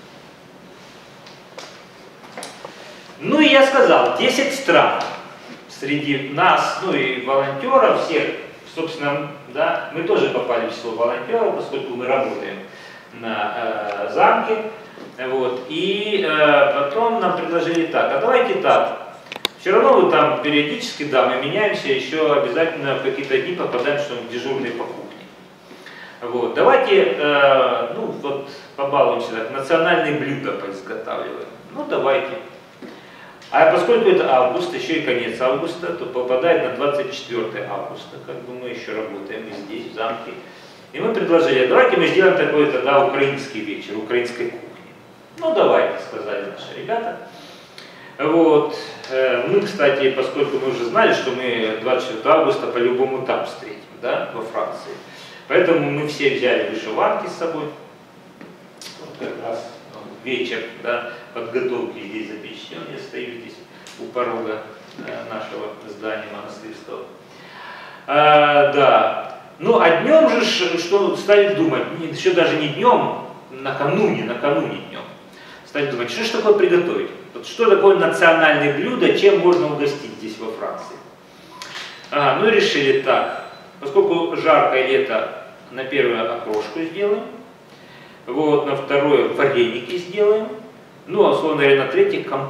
Speaker 2: Ну и я сказал, 10 стран среди нас, ну и волонтеров всех, собственно, да, мы тоже попали в число волонтеров, поскольку мы работаем на замке. Вот. И потом нам предложили так, а давайте так, все равно вы там периодически, да, мы меняемся, еще обязательно в какие-то дни попадаем, что мы дежурные по кухне. Вот. Давайте, ну вот, побалуемся, так, национальные блюда поизготавливаем. Ну давайте. А поскольку это август, еще и конец августа, то попадает на 24 августа, как бы мы еще работаем и здесь, в замке. И мы предложили, давайте мы сделаем такой тогда украинский вечер, украинской кухни. Ну давайте, сказали наши ребята. Вот. Мы, кстати, поскольку мы уже знали, что мы 24 августа по-любому там встретим, да, во Франции. Поэтому мы все взяли вышиванки с собой. Вот как раз вечер, да, подготовки здесь запечатлен. Я стою здесь у порога нашего здания монастырского. Да. Ну а днем же, что стали думать, еще даже не днем, накануне днем. Стали думать, что же такое приготовить? Вот что такое национальное блюдо, чем можно угостить здесь во Франции? Ну и решили так, поскольку жаркое лето, на первое окрошку сделаем, вот, на второе вареники сделаем, ну а условно говоря, на третье компот.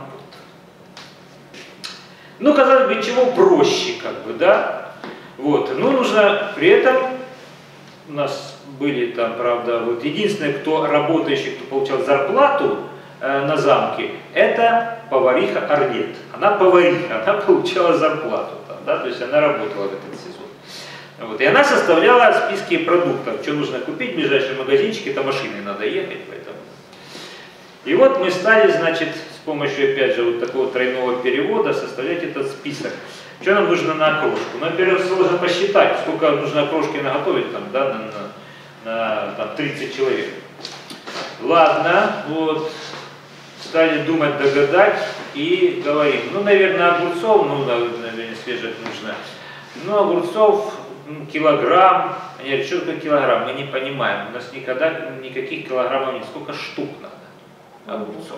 Speaker 2: Ну, казалось бы, чего проще, как бы, да? Вот, ну нужно при этом, у нас были там, правда, вот единственное, кто работающий, кто получал зарплату на замке, это повариха Орлет. Она повариха, она получала зарплату там, да, то есть она работала в этот сезон. Вот, и она составляла списки продуктов, что нужно купить в ближайшем магазинчике, это машиной надо ехать, поэтому. И вот мы стали, значит, с помощью, опять же, вот такого тройного перевода составлять этот список. Что нам нужно на окрошку? Ну, во-первых, сложно посчитать, сколько нужно окрошки наготовить, там, да, на там, 30 человек. Ладно, вот, стали думать, догадать и говорим, ну, наверное, огурцов, ну, наверное, свежих нужно. Ну, огурцов килограмм. Они говорят, что такое килограмм? Мы не понимаем, у нас никогда никаких килограммов нет. Сколько штук надо огурцов?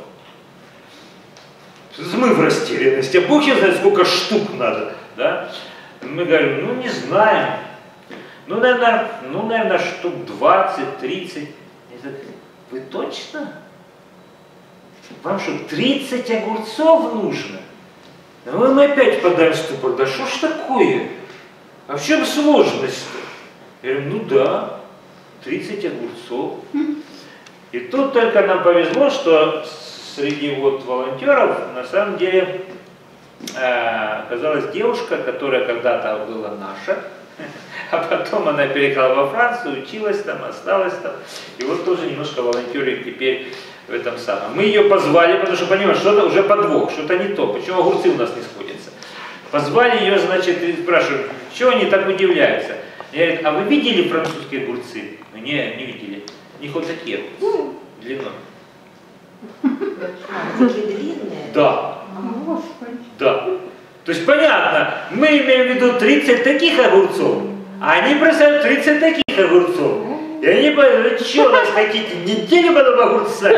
Speaker 2: Мы в растерянности, а Бог знает, сколько штук надо, да? Мы говорим, ну не знаем, ну наверное штук 20-30. Вы точно? Вам что, 30 огурцов нужно? Ну мы опять впадаем в ступор, да что ж такое? А в чем сложность-то? Я говорю, ну да, 30 огурцов. И тут только нам повезло, что среди вот волонтеров на самом деле оказалась девушка, которая когда-то была наша, а потом она переехала во Францию, училась там, осталась там, и вот тоже немножко волонтерит теперь в этом самом. Мы ее позвали, потому что понимаем, что-то уже подвох, что-то не то, почему огурцы у нас не сходятся. Позвали ее, значит, и спрашивают, чего они так удивляются? Я говорю, а вы видели французские огурцы? Не видели. У них вот такие длиной.
Speaker 4: Такие длинные?
Speaker 2: Да.
Speaker 3: Господи.
Speaker 2: Да. То есть понятно, мы имеем в виду 30 таких огурцов, а они представляют 30 таких огурцов. И они говорят, что вас хотите, неделю потом огурца?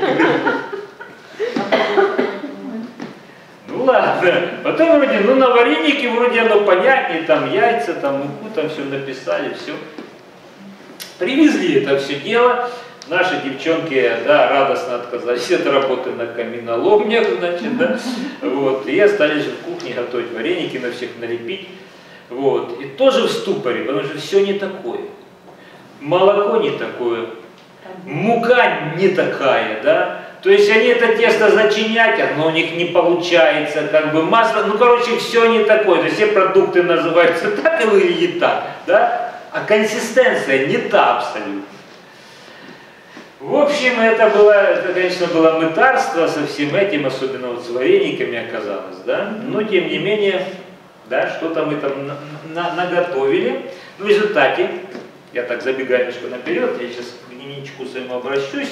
Speaker 2: Ну ладно. Потом вроде, ну на варенике вроде оно понятнее, там яйца, там муку, там все написали, все. Привезли это все дело. Наши девчонки, да, радостно отказались от работы на каменоломнях, значит, да, вот, и остались же в кухне готовить вареники, на всех налепить, вот, и тоже в ступоре, потому что все не такое, молоко не такое, мука не такая, да, то есть они это тесто зачинять, но у них не получается, как бы масло, ну, короче, все не такое, то есть все продукты называются так и выглядит так, да, а консистенция не та абсолютно. В общем, это, конечно, было мытарство со всем этим, особенно вот с варениками оказалось, да? Но, тем не менее, да, что-то мы там наготовили. В результате, я так забегаю немножко наперед, я сейчас к дневничку своему обращусь,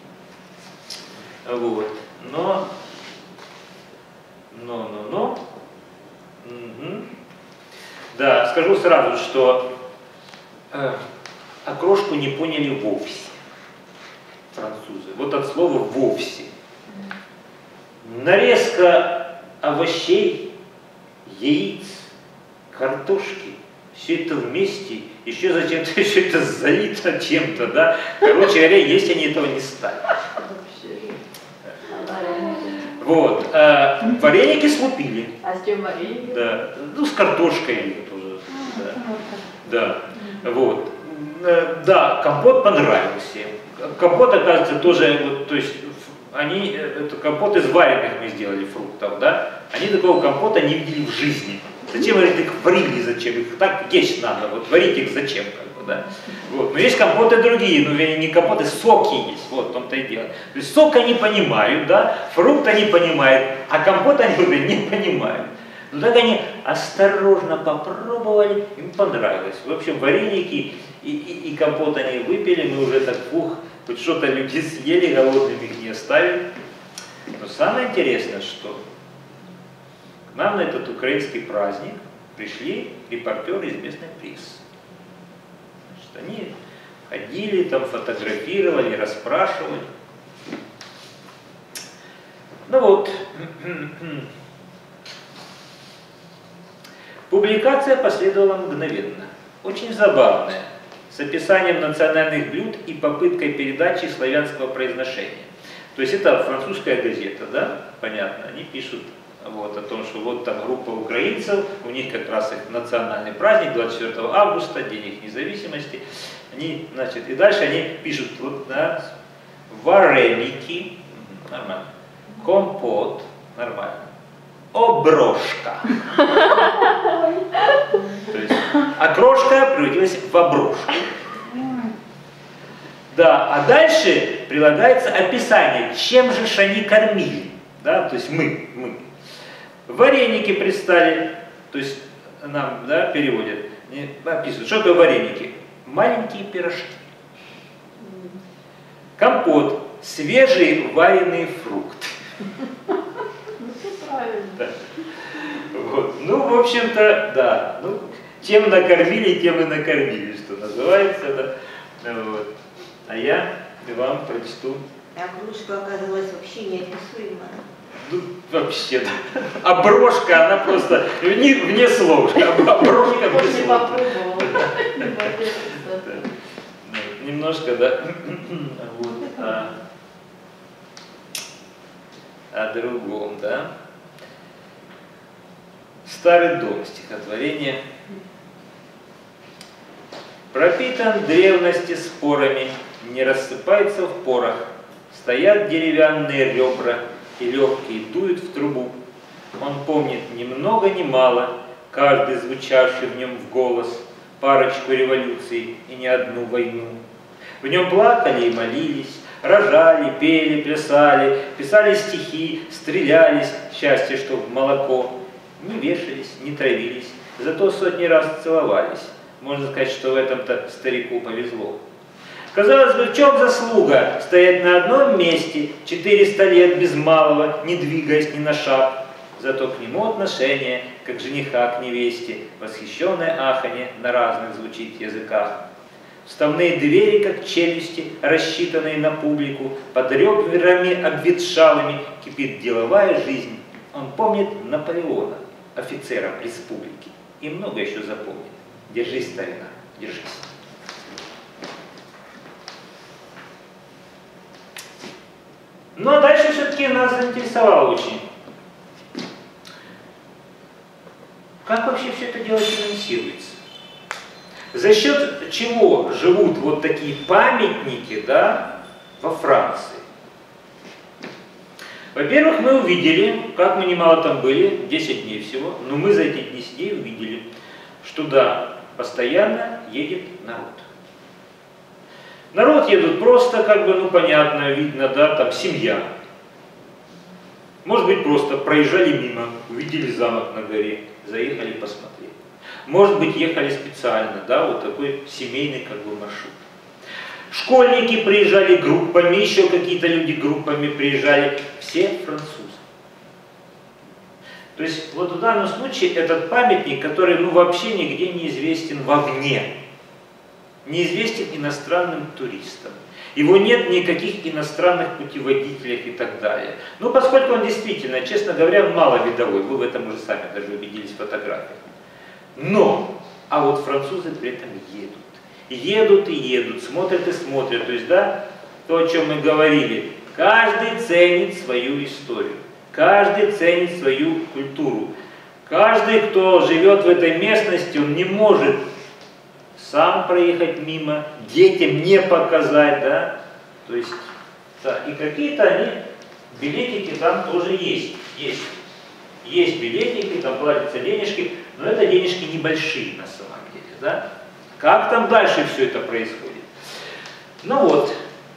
Speaker 2: вот, но. Да, скажу сразу, что окрошку не поняли вовсе французы. Вот от слова «вовсе». Нарезка овощей, яиц, картошки, все это вместе, еще зачем-то еще это залито чем-то, да. Короче говоря, есть они этого не стали. Вот. Вареники слупили.
Speaker 3: А с чем вареники?
Speaker 2: Да. Ну, с картошкой тоже. Да. Вот. Да, компот понравился. Компот, оказывается, тоже, вот, то есть, они, это компот из вареных мы сделали фруктов, да? Они такого компота не видели в жизни. Зачем, говорит, их варили, зачем? Их так есть надо, вот варить их зачем, как бы, да? Вот. Но есть компоты другие, ну, вернее, не компоты, соки есть, вот в том-то и дело. То есть сок они понимают, да, фрукт они понимают, а компот они уже не понимают. Ну так они осторожно попробовали, им понравилось. В общем, вареники и компот они выпили, мы уже так, хоть что-то люди съели, голодными их не оставили. Но самое интересное, что к нам на этот украинский праздник пришли репортеры из местной прессы. Значит, они ходили, там фотографировали, расспрашивали. Ну вот. Публикация последовала мгновенно, очень забавная, с описанием национальных блюд и попыткой передачи славянского произношения. То есть это французская газета, да, понятно, они пишут вот, о том, что вот там группа украинцев, у них как раз их национальный праздник, 24 августа, День их независимости. Они, значит, и дальше они пишут, вот, да, вареники, нормально, компот, нормально. Оброшка. То есть окрошка превратилась в оброшку. Да, а дальше прилагается описание, чем же ж они кормили. Да, то есть мы. Вареники пристали, то есть нам, да, переводят, описывают, что такое вареники? Маленькие пирожки. Компот, свежие вареные фрукты. Да. Вот. Ну, в общем-то, да. Ну, чем накормили, тем и накормили, что называется. Да. Вот. А я вам прочту.
Speaker 4: А кружка оказалась вообще неописуемая.
Speaker 2: Ну, вообще, да. Оброшка, она просто вне слов. Оброшка вне слов. Немножко, да. Вот. О другом, да. Старый дом, стихотворение. Пропитан древности спорами, не рассыпается в порах. Стоят деревянные ребра, и легкие дуют в трубу. Он помнит ни много ни мало, каждый звучавший в нем в голос, парочку революций и не одну войну. В нем плакали и молились, рожали, пели, плясали, писали стихи, стрелялись, счастье, что в молоко. Не вешались, не травились, зато сотни раз целовались. Можно сказать, что в этом-то старику повезло. Казалось бы, в чем заслуга стоять на одном месте 400 лет без малого, не двигаясь ни на шаг? Зато к нему отношение, как жениха к невесте, восхищенное аханье на разных звучит языках. Вставные двери, как челюсти, рассчитанные на публику, под ребрами обветшалыми кипит деловая жизнь. Он помнит Наполеона, офицера республики, и много еще запомнит. Держись, старина, держись. Ну а дальше все-таки нас заинтересовало очень. Как вообще все это дело финансируется? За счет чего живут вот такие памятники, да, во Франции? Во-первых, мы увидели, как мы немало там были, 10 дней всего, но мы за эти 10 дней увидели, что да, постоянно едет народ. Народ едут просто, как бы, ну понятно, видно, да, там семья. Может быть, просто проезжали мимо, увидели замок на горе, заехали посмотреть. Может быть, ехали специально, да, вот такой семейный как бы маршрут. Школьники приезжали группами, еще какие-то люди группами приезжали, все французы. То есть вот в данном случае этот памятник, который ну, вообще нигде не известен вовне, неизвестен иностранным туристам. Его нет никаких иностранных путеводителей и так далее. Ну, поскольку он действительно, честно говоря, маловидовой, вы в этом уже сами даже убедились в фотографиях. Но, а вот французы при этом едут. Едут и едут, смотрят и смотрят. То есть, да, то, о чем мы говорили, каждый ценит свою историю, каждый ценит свою культуру. Каждый, кто живет в этой местности, он не может сам проехать мимо, детям не показать, да, то есть, да, и какие-то они, билетики там тоже есть, есть билетики, там платятся денежки, но это денежки небольшие на самом деле, да. Как там дальше все это происходит? Ну вот.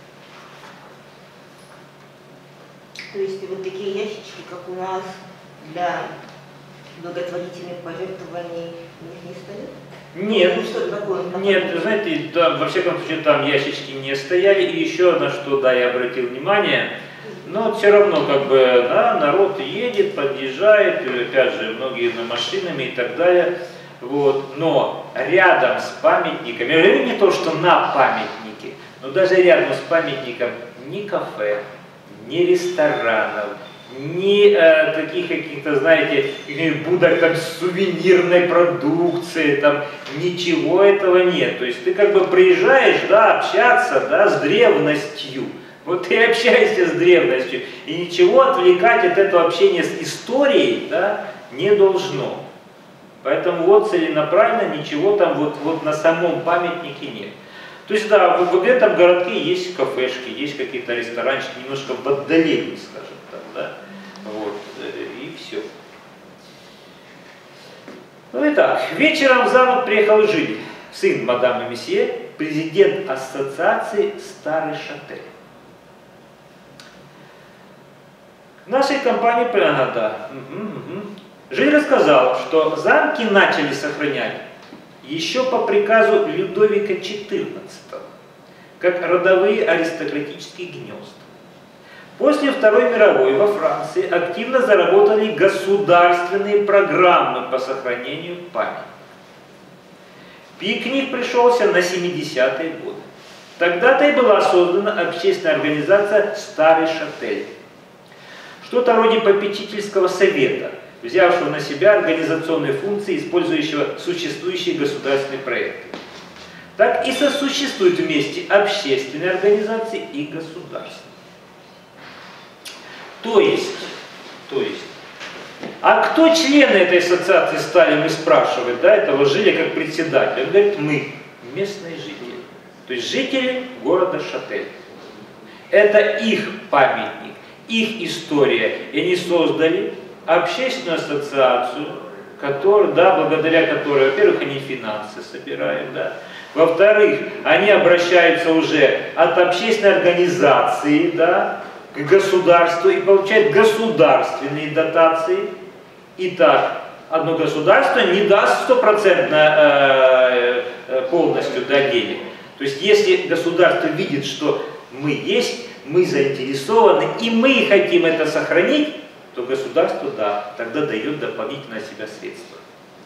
Speaker 4: То есть вот такие ящички, как у нас, для благотворительных пожертвований, у них не стоят?
Speaker 2: Нет,
Speaker 4: Ну, что такое?
Speaker 2: нет, знаете, да, во всяком случае там ящички не стояли, и еще на что, да, я обратил внимание, но все равно, как бы, да, народ едет, подъезжает, и, опять же, многие на машинами и так далее, вот, но рядом с памятником, я говорю не то, что на памятнике, но даже рядом с памятником ни кафе, ни ресторанов, ни таких каких-то, знаете, будок там с сувенирной продукцией, там ничего этого нет. То есть ты как бы приезжаешь, да, общаться, да, с древностью. Вот ты общаешься с древностью, и ничего отвлекать от этого общения с историей, да, не должно. Поэтому вот целенаправленно ничего там вот на самом памятнике нет. То есть да, в этом городке есть кафешки, есть какие-то ресторанчики, немножко в отдалении, скажем так, да. Вот, и все. Ну и так, вечером в замок приехал Жиль, сын мадам Месье, президент ассоциации Старый Шатель. Нашей компании, да. Жиль рассказал, что замки начали сохранять еще по приказу Людовика XIV, как родовые аристократические гнезда. После Второй мировой во Франции активно заработали государственные программы по сохранению памяти. Пик них пришелся на 70-е годы. Тогда-то и была создана общественная организация «Старый Шатель». Что-то вроде попечительского совета, взявшего на себя организационные функции, использующего существующие государственные проекты. Так и сосуществуют вместе общественные организации и государства. То есть, а кто члены этой ассоциации стали, мы спрашиваем, да, этого Жиля как председателя? Он говорит, мы, местные жители. То есть жители города Шатель. Это их памятник, их история. И они создали общественную ассоциацию, которая, да, благодаря которой, во-первых, они финансы собирают, да, во-вторых, они обращаются уже от общественной организации, да, к государству и получают государственные дотации. Итак, одно государство не даст 100% полностью, да, денег. То есть, если государство видит, что мы есть, мы заинтересованы и мы хотим это сохранить, то государство, да, тогда дает дополнительно себя средства.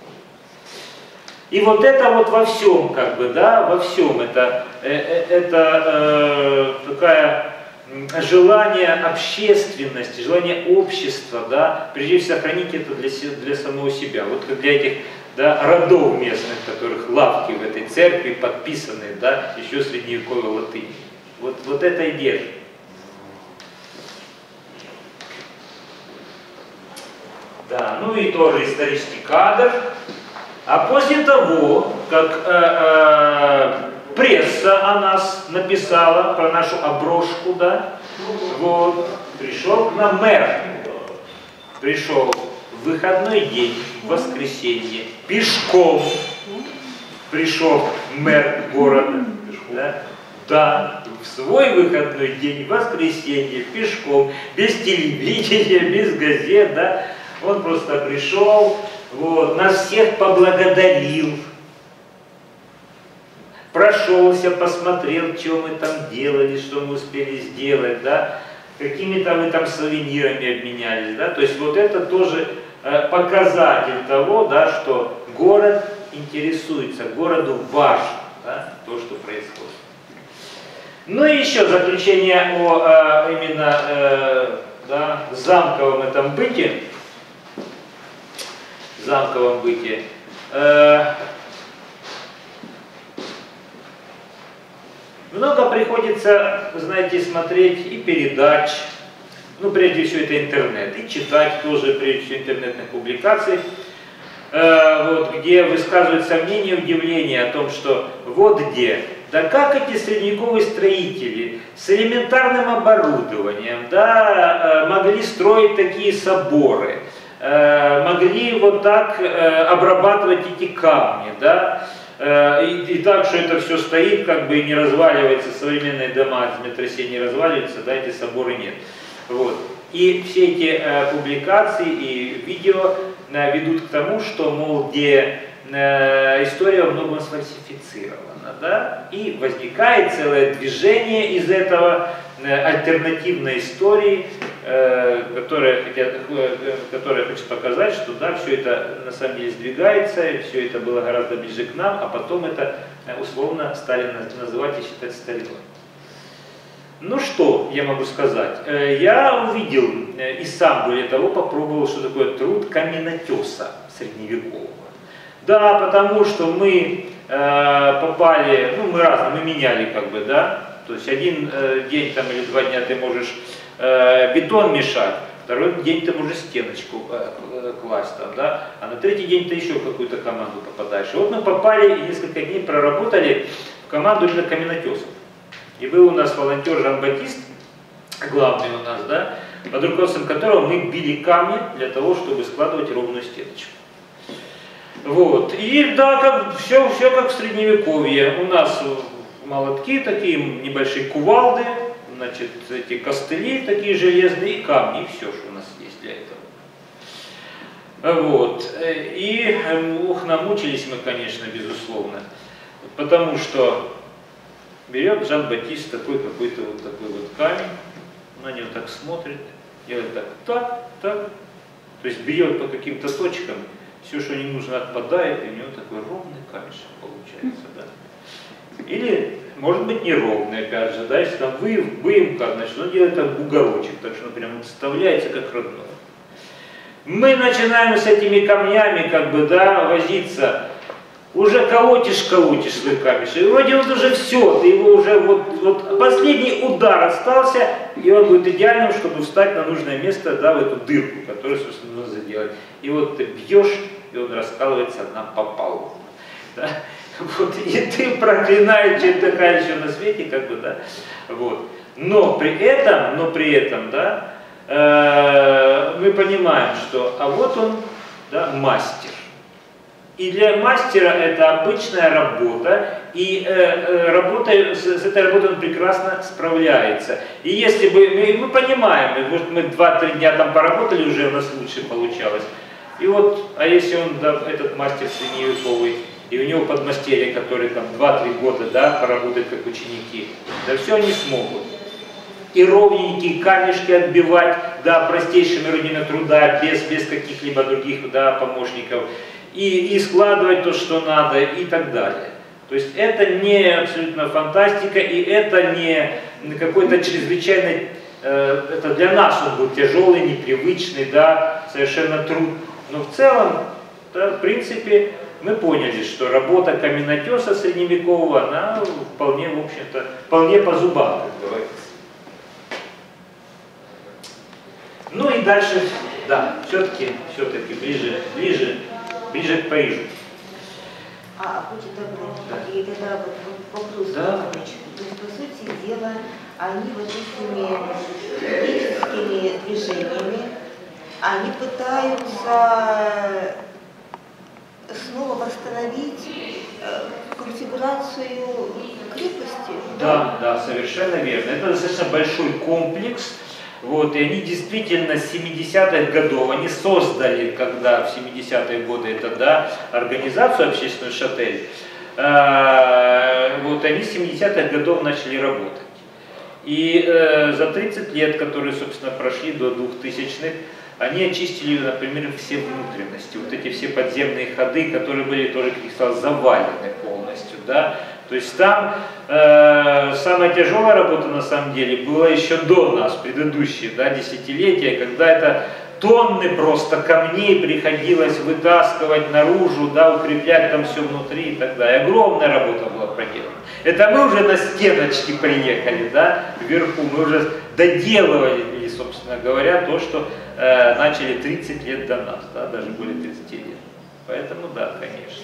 Speaker 2: И вот это вот во всем, как бы, да, во всем это такая желание общественности, желание общества, да, прежде всего сохранить это для самого себя. Вот как для этих, да, родов местных, которых лавки в этой церкви подписаны, да, еще средневековой латыни. Вот это и держит. Да, ну и тоже исторический кадр. А после того, как пресса о нас написала, про нашу оброшку, да, вот, пришел к нам мэр. Пришел в выходной день, в воскресенье, пешком пришел мэр города. Да? Да, в свой выходной день, в воскресенье, пешком, без телевидения, без газет, да, он просто пришел, вот, нас всех поблагодарил, прошелся, посмотрел, что мы там делали, что мы успели сделать, да, какими-то мы там сувенирами обменялись, да, то есть вот это тоже показатель того, да, что город интересуется, городу важно, да, то, что происходит. Ну и еще заключение о именно да, замковом этом быте. Замковом быте. Много приходится, знаете, смотреть и передач, ну прежде всего это интернет, и читать тоже прежде всего интернетных публикаций, вот, где высказываются мнение, удивление о том, что вот где, да как эти средневековые строители с элементарным оборудованием, да, могли строить такие соборы, могли вот так обрабатывать эти камни, да, и так, что это все стоит, как бы и не разваливается, современные дома, землетрясения не разваливаются, да, эти соборы нет. Вот. И все эти публикации и видео ведут к тому, что, мол, где история во многом сфальсифицирована, да, и возникает целое движение из этого альтернативной истории, которая хочет показать, что да, все это на самом деле сдвигается, все это было гораздо ближе к нам, а потом это условно стали называть и считать стариной. Ну что я могу сказать? Я увидел и сам, более того, попробовал, что такое труд каменотеса средневекового. Да, потому что мы попали, ну мы разные, мы меняли как бы, да, то есть один день там или 2 дня ты можешь бетон мешать, второй день ты можешь стеночку класть там, да, а на 3-й день ты еще в какую-то команду попадаешь. И вот мы попали и несколько дней проработали в команду именно каменотесов. И был у нас волонтер Жан-Батист, главный у нас, да, под руководством которого мы били камни для того, чтобы складывать ровную стеночку. Вот. И да, все как в средневековье. У нас молотки такие, небольшие кувалды, значит, эти костыли такие железные и камни, и все, что у нас есть для этого. Вот. И намучились мы, конечно, безусловно, потому что берет Жан-Батист такой какой-то вот такой вот камень, на него так смотрит, делает так. То есть берет по каким-то точкам, все, что не нужно, отпадает, и у него такой ровный камешек получается, да. Или, может быть, неровный, опять же, да, если там выемка, значит, он делает так бугорочек, так что он прям вставляется как родной. Мы начинаем с этими камнями, как бы, да, возиться. Уже колотишь свой камешек, и вроде вот уже все, ты его уже, вот последний удар остался, и он будет идеальным, чтобы встать на нужное место, да, в эту дырку, которую, собственно, нужно сделать. И вот ты бьешь, и он раскалывается напополам. Да? Вот, и ты проклинаешь, чем такая еще на свете, как бы, да, вот. Но при этом, да, мы понимаем, что, а вот он, да, мастер. И для мастера это обычная работа, и с этой работой он прекрасно справляется. И если бы, мы понимаем, может, мы 2-3 дня там поработали, уже у нас лучше получалось. И вот, а если он, да, этот мастер средневековый, и у него подмастерья, которые там 2-3 года, да, поработают как ученики, да все они смогут. И ровненькие камешки отбивать, да, простейшими родинами труда, без каких-либо других, да, помощников. И складывать то, что надо, и так далее. То есть это не абсолютно фантастика, и это не какой-то чрезвычайный, это для нас он был тяжелый, непривычный, да, совершенно труд. Но в целом, да, в принципе, мы поняли, что работа каменотеса средневекового, она вполне, в общем-то, вполне по зубам, как говорится. Ну и дальше, да, все-таки ближе к Парижу.
Speaker 4: Будьте добры, и тогда вот вопрос,
Speaker 2: да.
Speaker 4: То есть, по сути дела, они вот этими политическими движениями, они пытаются снова восстановить конфигурацию крепости?
Speaker 2: Да, да, совершенно верно. Это достаточно большой комплекс. Вот, и они действительно с 70-х годов, они создали, когда в 70-е годы это, да, организацию общественную «Шатель», вот они с 70-х годов начали работать. И за 30 лет, которые, собственно, прошли до 2000-х, они очистили, например, все внутренности, вот эти все подземные ходы, которые были тоже, как я сказал, завалены полностью, да. То есть там самая тяжелая работа на самом деле была еще до нас, предыдущие, да, десятилетия, когда это тонны просто камней приходилось вытаскивать наружу, да, укреплять там все внутри и так далее. Огромная работа была проделана. Это мы уже на стеночки приехали, да, вверху, мы уже доделывали, собственно говоря, то, что начали 30 лет до нас, да, даже более 30 лет. Поэтому да, конечно.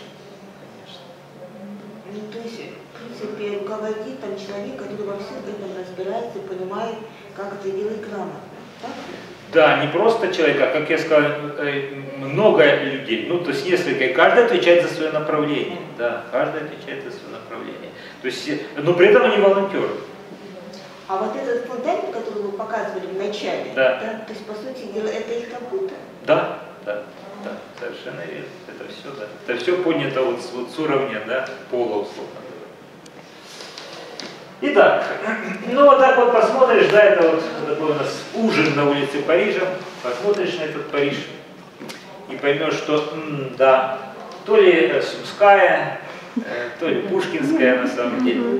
Speaker 4: Ну, то есть, в принципе, руководит там человек, который во всем этом разбирается и понимает, как это делать грамотно, так?
Speaker 2: Да, не просто человек, а, как я сказал, много людей, ну, то есть несколько, и каждый отвечает за свое направление, да, каждый отвечает за свое направление. То есть, но при этом они волонтеры.
Speaker 4: А вот этот фундамент, который вы показывали в начале,
Speaker 2: да.
Speaker 4: Да, то есть, по сути дела, это их работа?
Speaker 2: Да, да, да, совершенно верно. Это все, да. Это все поднято вот с уровня, да, пола, условно говоря. Итак, ну вот так вот посмотришь, да, это вот такой у нас ужин на улице Парижа, посмотришь на этот Париж и поймешь, что, да, то ли Сумская, то ли Пушкинская на самом деле.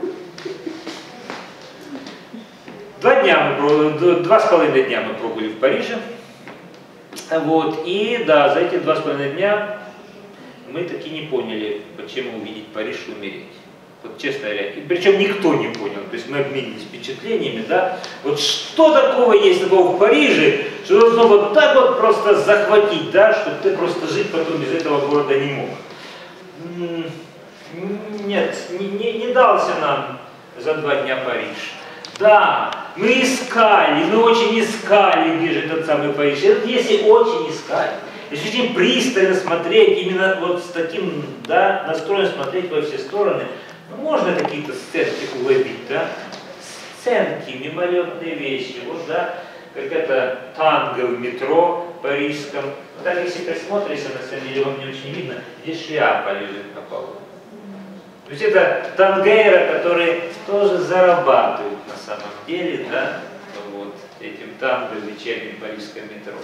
Speaker 2: 2,5 дня мы пробыли в Париже. Вот, и да, за эти 2,5 дня мы таки не поняли, почему увидеть Париж и умереть. Вот честно говоря, и причем никто не понял, то есть мы обменились впечатлениями, да, вот что такого есть такого в Париже, что должно вот так вот просто захватить, да, чтобы ты просто жить потом без этого города не мог. Нет, не дался нам за 2 дня Париж. Да, мы искали, мы очень искали, где же этот самый Париж. И если очень искать, если очень пристально смотреть, именно вот с таким, да, настроем смотреть во все стороны, ну, можно какие-то сценки уловить, да, сценки, мимолетные вещи, вот, да, как это танго в метро парижском. Вот так, если присмотришься, на самом деле, вам не очень видно, где шляпа лежит на полу. То есть это тангейры, которые тоже зарабатывают на самом деле, да, вот, этим танго в вечернем парижском метро.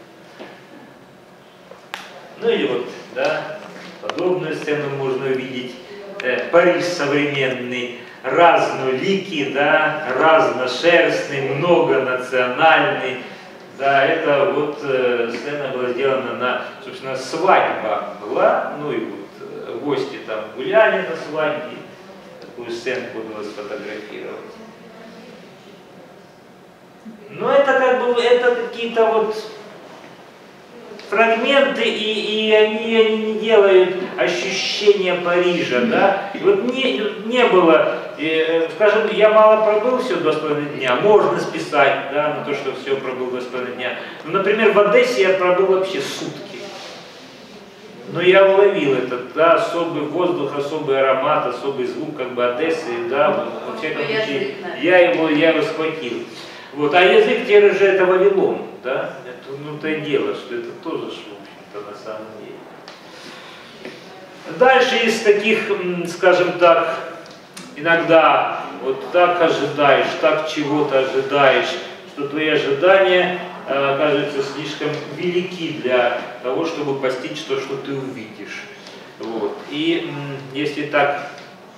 Speaker 2: Ну или вот, да, подобную сцену можно увидеть. Париж современный, разноликий, да, разношерстный, многонациональный. Да, это вот сцена была сделана на, собственно, свадьба была, ну и вот гости там гуляли на свадьбе, такую сценку было сфотографировать. Но это как бы, это какие-то вот фрагменты, и они не делают ощущения Парижа, да. И вот не было, скажем, я мало пробыл всего 2,5 дня, можно списать, да, на то, что все пробыл 2,5 дня. Но, например, в Одессе я пробыл вообще сутки. Но я уловил этот, да, особый воздух, особый аромат, особый звук, как бы Одессы, да, во всяком случае, я его схватил. Вот, а язык теперь же это Вавилон, да, это, ну, то и дело, что это тоже, в общем-то, на самом деле. Дальше из таких, скажем так, иногда вот так ожидаешь, так чего-то ожидаешь, что твои ожидания окажутся слишком велики для того, чтобы постичь то, что ты увидишь. Вот. И если так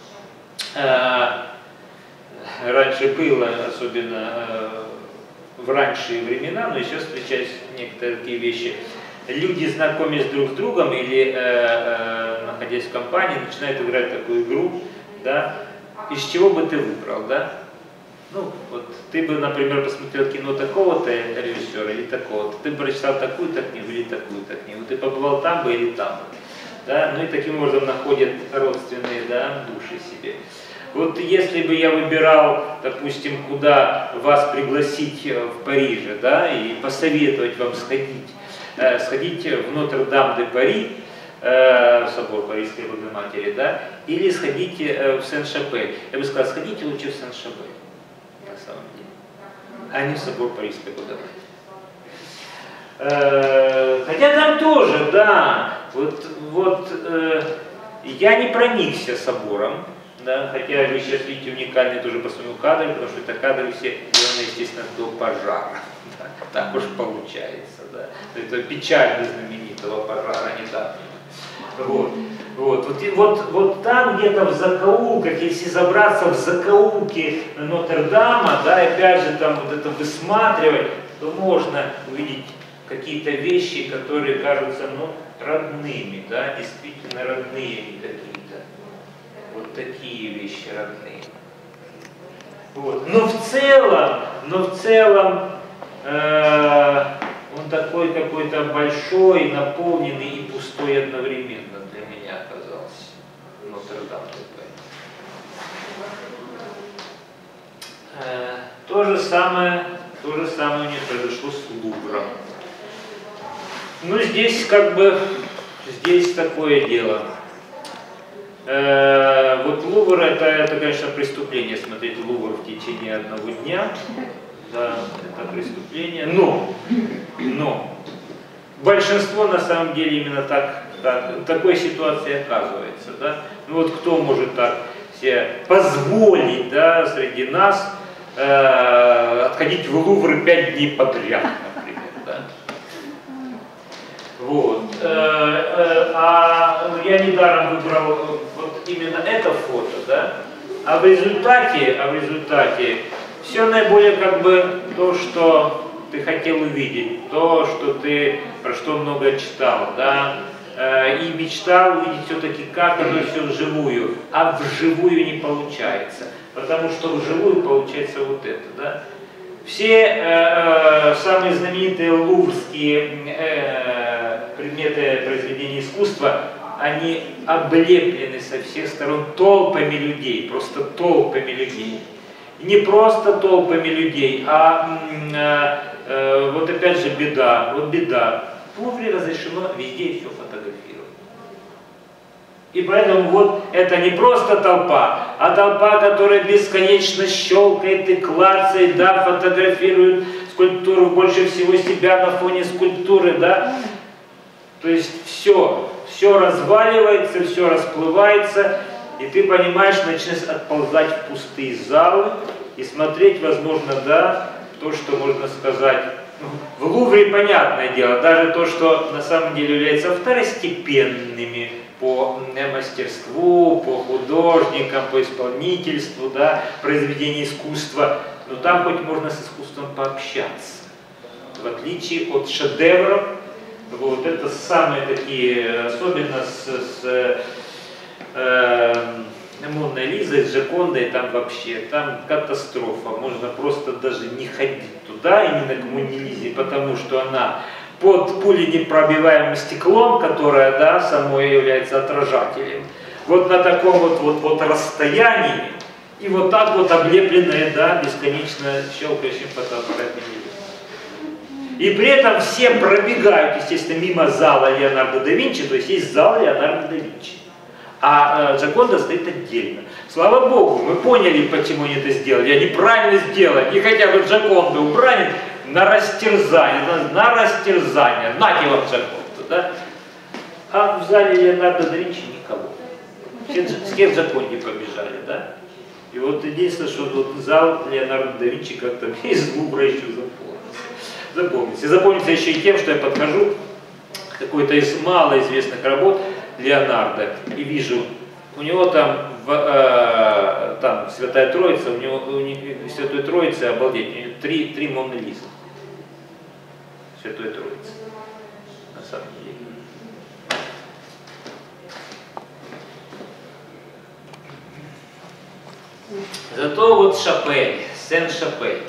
Speaker 2: раньше было, особенно в ранние времена, но еще встречались некоторые такие вещи. Люди, знакомясь друг с другом или находясь в компании, начинают играть такую игру, да, из чего бы ты выбрал, да? Ну, вот ты бы, например, посмотрел кино такого-то режиссера или такого-то, ты бы прочитал такую-то книгу или такую-то книгу, ты побывал там бы или там бы, да? Ну и таким образом находят родственные, да, души себе. Вот если бы я выбирал, допустим, куда вас пригласить в Париже, да, и посоветовать вам сходить в Нотр-Дам-де-Пари, в собор Парижской Богоматери, да, или сходите в Сен-Шапель. Я бы сказал, сходите лучше в Сен-Шапель, на самом деле, а не в собор Парижской Богоматери. Хотя там тоже, да, я не проникся собором, да, хотя вы сейчас видите уникальный тоже по своему кадру, потому что это кадры все сделаны, естественно, до пожара. Да, так уж получается, да. Это печаль знаменитого пожара недавнего. Вот там где-то в закоулках, если забраться в закоулки Нотр-Дама, да, и опять же там вот это высматривать, то можно увидеть какие-то вещи, которые кажутся, ну, родными, да, действительно родные какие-то. Вот такие вещи родные. Вот. Но в целом он такой какой-то большой, наполненный и пустой одновременно для меня оказался. Нотр-Дам такой. То же самое у него произошло с Лувром. Ну, здесь здесь такое дело. Вот Лувр это, конечно, преступление, смотреть Лувр в течение одного дня. Да, это преступление. Но большинство на самом деле именно в такой ситуации оказывается. Да? Ну вот кто может так себе позволить, да, среди нас отходить в Лувр 5 дней подряд, например. Да? Вот. А я недаром выбрал вот именно это фото, да? А в результате все наиболее то, что ты хотел увидеть, то, про что много читал, да? И мечтал увидеть все-таки, как оно все вживую, а вживую не получается, потому что вживую получается вот это, да? Все самые знаменитые луврские предметы произведения искусства, они облеплены со всех сторон толпами людей, просто толпами людей. И не просто толпами людей, а вот опять же беда. В Лувре разрешено везде все фотографировать. И поэтому вот это не просто толпа, а толпа, которая бесконечно щелкает и клацает, да, фотографирует скульптуру, больше всего себя на фоне скульптуры, да. То есть все разваливается, все расплывается, и ты понимаешь, начинаешь отползать в пустые залы и смотреть, возможно, да, то, что можно сказать. В Лувре, понятное дело, даже то, что на самом деле является второстепенными по мастерству, по художникам, по исполнительству, да, произведений искусства, но там хоть можно с искусством пообщаться. В отличие от шедевров, вот это самые такие, особенно с Монной Лизой, с Джокондой, там вообще, там катастрофа, можно просто даже не ходить туда, именно к Монне Лизе, потому что она под пуленепробиваемым стеклом, которое, да, само является отражателем, вот на таком вот расстоянии, и вот так вот облепленное, да, бесконечно щелкающим фотоаппаратом. И при этом все пробегают, естественно, мимо зала Леонардо да Винчи, то есть есть зал Леонардо да Винчи. А Джоконда стоит отдельно. Слава Богу, мы поняли, почему они это сделали. Они правильно сделали. И хотя бы Джоконду убрали на растерзание, нате вам Джоконду, да? А в зале Леонардо да Винчи никого. Все к Джоконде побежали, да? И вот единственное, что вот зал Леонардо да Винчи как-то из Лувра еще запомнится. Запомнится еще и тем, что я подхожу к какой-то из малоизвестных работ Леонардо и вижу, у него там, там Святая Троица, у него в Святой Троице, обалдеть, у него три Монны Лизы. Святой Троицы. На самом деле. Зато вот Шапель, Сен-Шапель.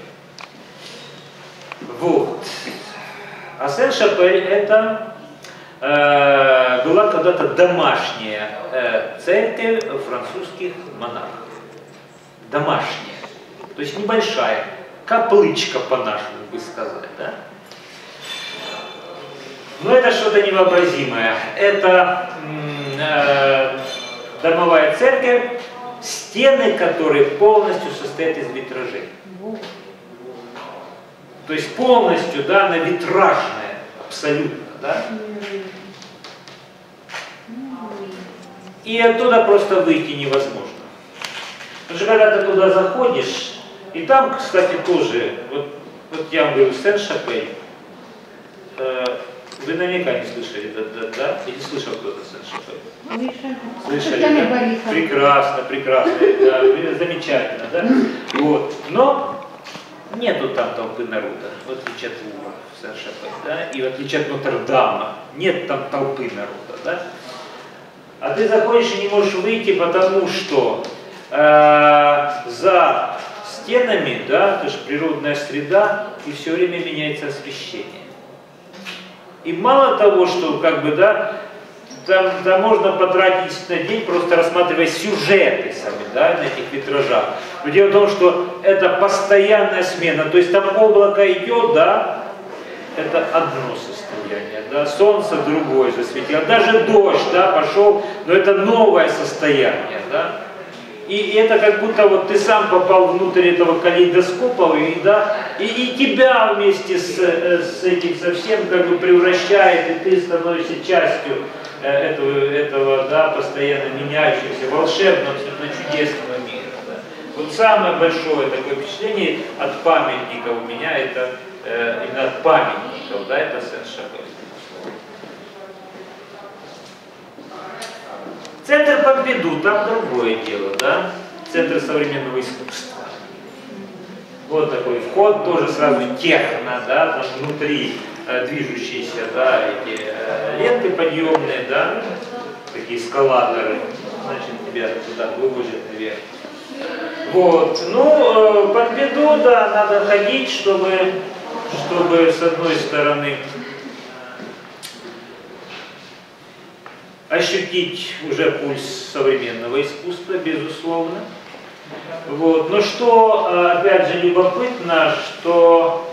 Speaker 2: Вот. А Сен-Шапель это была когда-то домашняя церковь французских монахов. Домашняя. То есть небольшая. Каплычка, по-нашему бы сказать. Да? Но это что-то невообразимое. Это домовая церковь, стены которой полностью состоят из витражей. То есть полностью, да, она витражная, абсолютно, да. И оттуда просто выйти невозможно. Потому что когда ты туда заходишь, и там, кстати, тоже, вот я вам говорю, Сен-Шапель, вы наверняка не слышали, да? Или слышал кто-то Сен-Шапель? Слышали, да? Прекрасно, прекрасно, да, замечательно, да? Вот. Но нету там толпы народа, в отличие от Лувра, Сен-Шапель, да? И в отличие от Нотр-Дама, нет там толпы народа, да? А ты заходишь и не можешь выйти, потому что за стенами, да, это же природная среда, и все время меняется освещение. И мало того, что как бы, да, там можно потратить на день, просто рассматривая сюжеты сами, да, на этих витражах. Но дело в том, что это постоянная смена, то есть там облако идет, да, это одно состояние, да, солнце другое засветило, даже дождь, да, пошел, но это новое состояние, да. И это как будто вот ты сам попал внутрь этого калейдоскопа, и, да, и тебя вместе с этим совсем как бы превращает, и ты становишься частью этого, да, постоянно меняющегося, волшебного, абсолютно чудесного мира. Да. Вот самое большое такое впечатление от памятников у меня, это именно от памятников, да, это Сен-Шапель. Центр Помпиду, там другое дело, да? Центр современного искусства. Вот такой вход, тоже сразу техно, да, там внутри движущиеся, да, эти ленты подъемные, да, такие эскалаторы, значит, тебя туда вывозят наверх. Вот, ну, Помпиду, да, надо ходить, чтобы с одной стороны ощутить уже пульс современного искусства, безусловно. Вот. Но что, опять же, любопытно, что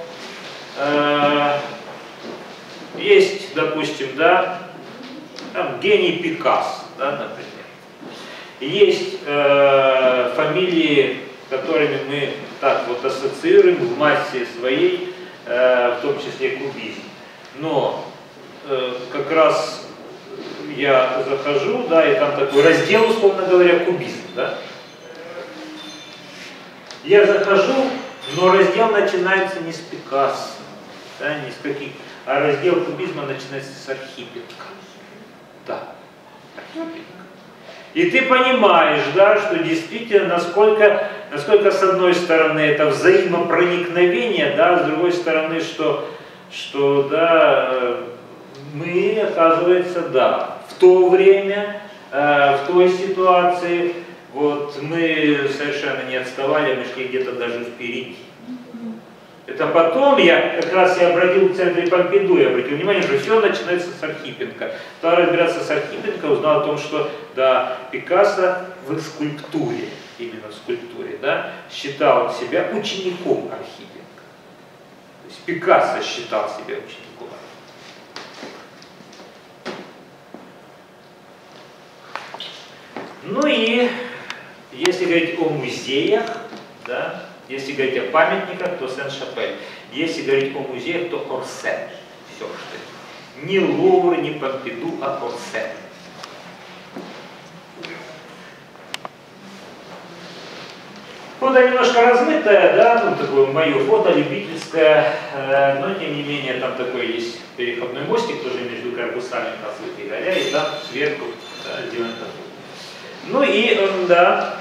Speaker 2: есть, допустим, да, там, гений Пикассо, да, например. Есть фамилии, которыми мы так вот ассоциируем в массе своей, в том числе кубизм. Но как раз я захожу, да, и там такой раздел, условно говоря, кубизм, да. Я захожу, но раздел начинается не с Пикассо, да, не с каких, а раздел кубизма начинается с Архипенко. Да, Архипенко. И ты понимаешь, да, что действительно, насколько с одной стороны это взаимопроникновение, да, с другой стороны, что да, мы, оказывается, да, в то время, в той ситуации, вот мы совершенно не отставали, мы шли где-то даже впереди. Это потом я как раз и обратил в центре Помпиду, я обратил внимание, что все начинается с Архипенко. Стал разбираться с Архипенко, узнал о том, что да, Пикассо в скульптуре, именно в скульптуре, да, считал себя учеником Архипенко. То есть Пикассо считал себя учеником. Ну и если говорить о музеях, да, если говорить о памятниках, то Сен-Шапель. Если говорить о музеях, то Орсен. Все, что это. Не Лувр, не Помпиду, а Орсен. Фото немножко размытое, да, ну такое мое фото любительское, но тем не менее там такой есть переходной мостик, тоже между корпусами Красоты Горя, и там сверху, да, сделан такой. Ну и, да,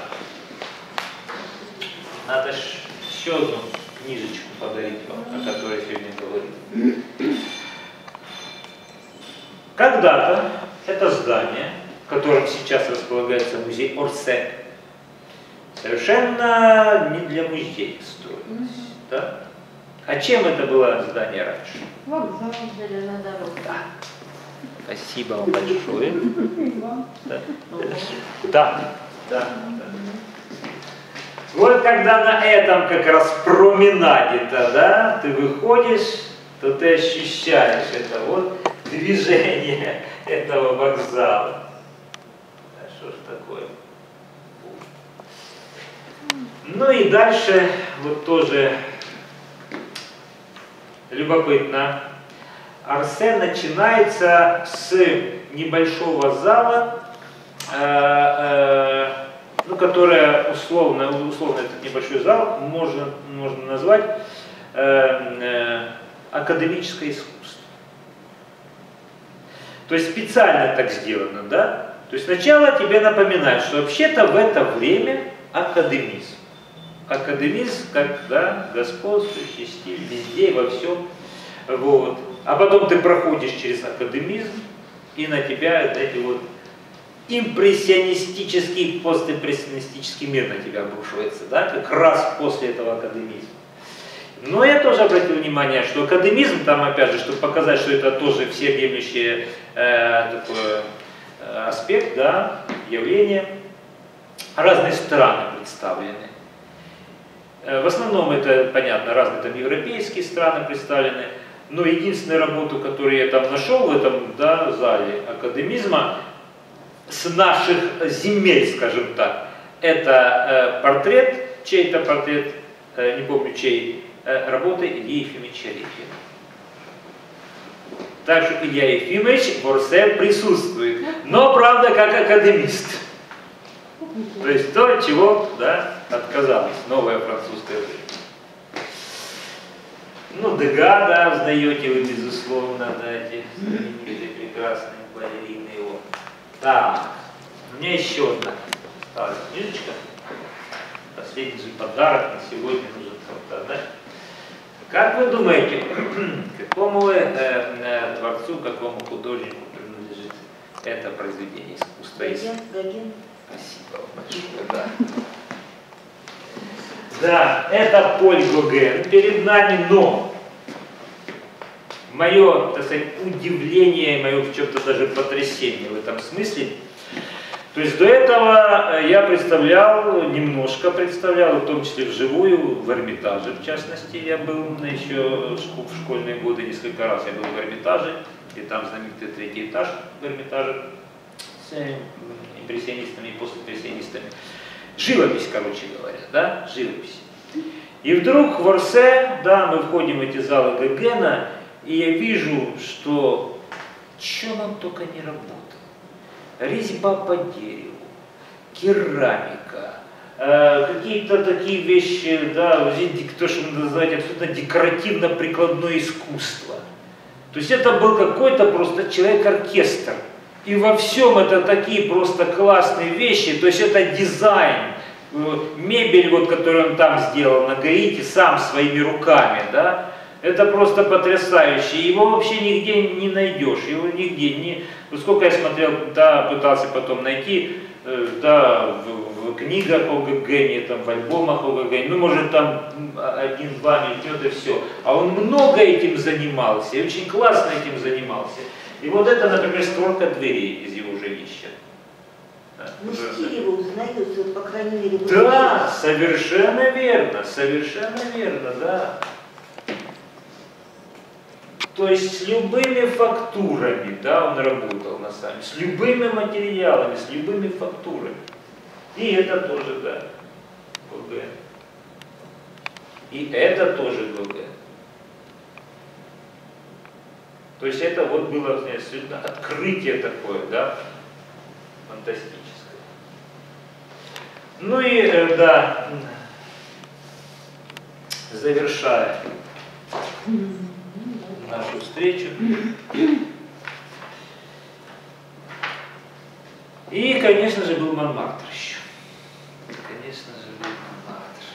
Speaker 2: надо ж еще одну книжечку подарить вам, о которой сегодня говорил. Когда-то это здание, в котором сейчас располагается музей Орсен, совершенно не для музея строилось. Да? А чем это было здание раньше?
Speaker 3: Вокзал, железнодорожный.
Speaker 2: Да. Спасибо вам большое. Да. Да. Да. Вот когда на этом как раз променаде-то, да, ты выходишь, то ты ощущаешь это. Вот движение этого вокзала. А что ж такое? Ну и дальше вот тоже любопытно. Арсен начинается с небольшого зала, ну, которое условно этот небольшой зал можно назвать академическое искусство. То есть специально так сделано, да? То есть сначала тебе напоминают, что вообще-то в это время академизм. Академизм, как, да, господствующий стиль везде, во всем. Вот. А потом ты проходишь через академизм, и на тебя эти вот импрессионистический, постимпрессионистический мир на тебя обрушивается, да, как раз после этого академизма. Но я тоже обратил внимание, что академизм, там опять же, чтобы показать, что это тоже всеобъемлющий такой аспект, да, явление, разные страны представлены. В основном это, понятно, разные там европейские страны представлены, но единственную работу, которую я там нашел в этом, да, зале академизма, с наших земель, скажем так, это портрет, чей-то портрет, не помню чей, работы Ильи Ефимовича Репина. Так что Илья Ефимович в Орсе присутствует, но, правда, как академист. То есть то, от чего, да, отказалась новая французская жизнь. Ну, Дега, да, узнаете вы, безусловно, да, эти знаменитые прекрасные балерины его. Так, у меня еще одна осталась книжечка. Последний же подарок на сегодня нужен кто-то, да? Как вы думаете, какому дворцу, какому художнику принадлежит это произведение искусства?
Speaker 4: Гоген.
Speaker 2: Спасибо вам большое, да. Да, это Поль Гоген перед нами, но мое, так сказать, удивление, мое в чем-то даже потрясение в этом смысле. То есть до этого я представлял, немножко представлял, в том числе вживую, в Эрмитаже, в частности, я был еще в школьные годы, несколько раз я был в Эрмитаже, и там знаменитый третий этаж в Эрмитаже с импрессионистами и постимпрессионистами. Живопись, короче говоря, да, живопись. И вдруг в Орсе, да, мы входим в эти залы Гогена, и я вижу, что нам только не работает. Резьба по дереву, керамика, какие-то такие вещи, да, то, что мы называем абсолютно декоративно-прикладное искусство. То есть это был какой-то просто человек-оркестр. И во всем это такие просто классные вещи, то есть это дизайн, мебель, вот, которую он там сделал на Гаити, сам своими руками, да, это просто потрясающе. Его вообще нигде не найдешь, его нигде не... Сколько я смотрел, да, пытался потом найти, да, в книгах о Гогене, там, в альбомах о Гогене, ну, может, там один-два мелькнет и все. А он много этим занимался, и очень классно этим занимался. И вот это, например, створка дверей из его жилища.
Speaker 4: Ну, стиль его узнается, вот, по крайней мере...
Speaker 2: Да, совершенно верно, да. То есть с любыми фактурами, да, он работал на самом деле, с любыми материалами, с любыми фактурами. И это тоже, да, Гоген. И это тоже Гоген. То есть это вот было абсолютно открытие такое, да, фантастическое. Ну и, да, завершая нашу встречу. И, конечно же, был Монмартр еще. Конечно же, был Монмартр.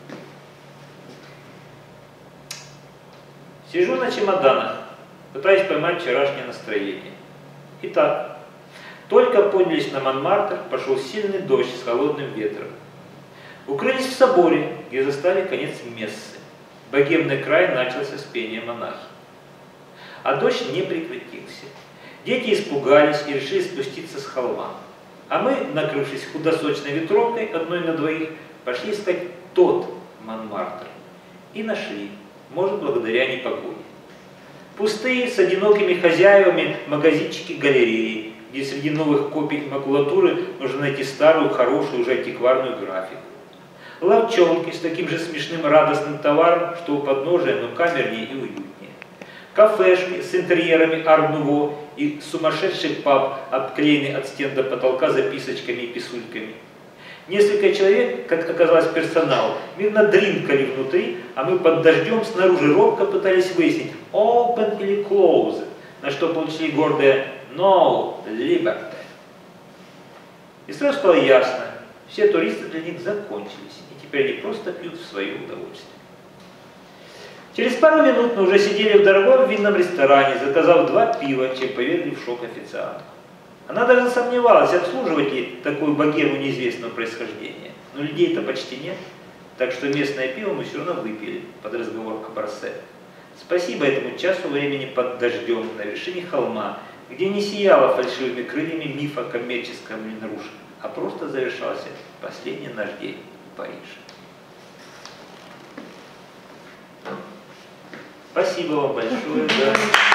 Speaker 2: Сижу на чемоданах, пытаюсь поймать вчерашнее настроение. Итак, только поднялись на Монмартр, пошел сильный дождь с холодным ветром. Укрылись в соборе, где застали конец мессы. Богемный край начался с пения монахи. А дождь не прекратился. Дети испугались и решили спуститься с холма. А мы, накрывшись худосочной ветровкой, одной на двоих, пошли искать тот Монмартр. И нашли, может, благодаря непогоде. Пустые с одинокими хозяевами магазинчики-галереи, где среди новых копий макулатуры нужно найти старую, хорошую, уже антикварную графику. Лавчонки с таким же смешным радостным товаром, что у подножия, но камернее и уютнее. Кафешки с интерьерами ар-нуво и сумасшедший паб, обклеенный от стен до потолка записочками и писульками. Несколько человек, как оказалось персонал, мирно дринкали внутри, а мы под дождем снаружи робко пытались выяснить, open или closed, на что получили гордое no liberty. И сразу стало ясно, все туристы для них закончились, и теперь они просто пьют в свое удовольствие. Через пару минут мы уже сидели в дорогом винном ресторане, заказав 2 пива, чем повергли в шок официантку. Она даже сомневалась, обслуживать ли такую богему неизвестного происхождения. Но людей-то почти нет, так что местное пиво мы все равно выпили под разговор Кабарсе. Спасибо этому часу времени под дождем на вершине холма, где не сияло фальшивыми крыльями миф о коммерческом Ленруше, а просто завершался последний наш день в Париже. Спасибо вам большое. Да.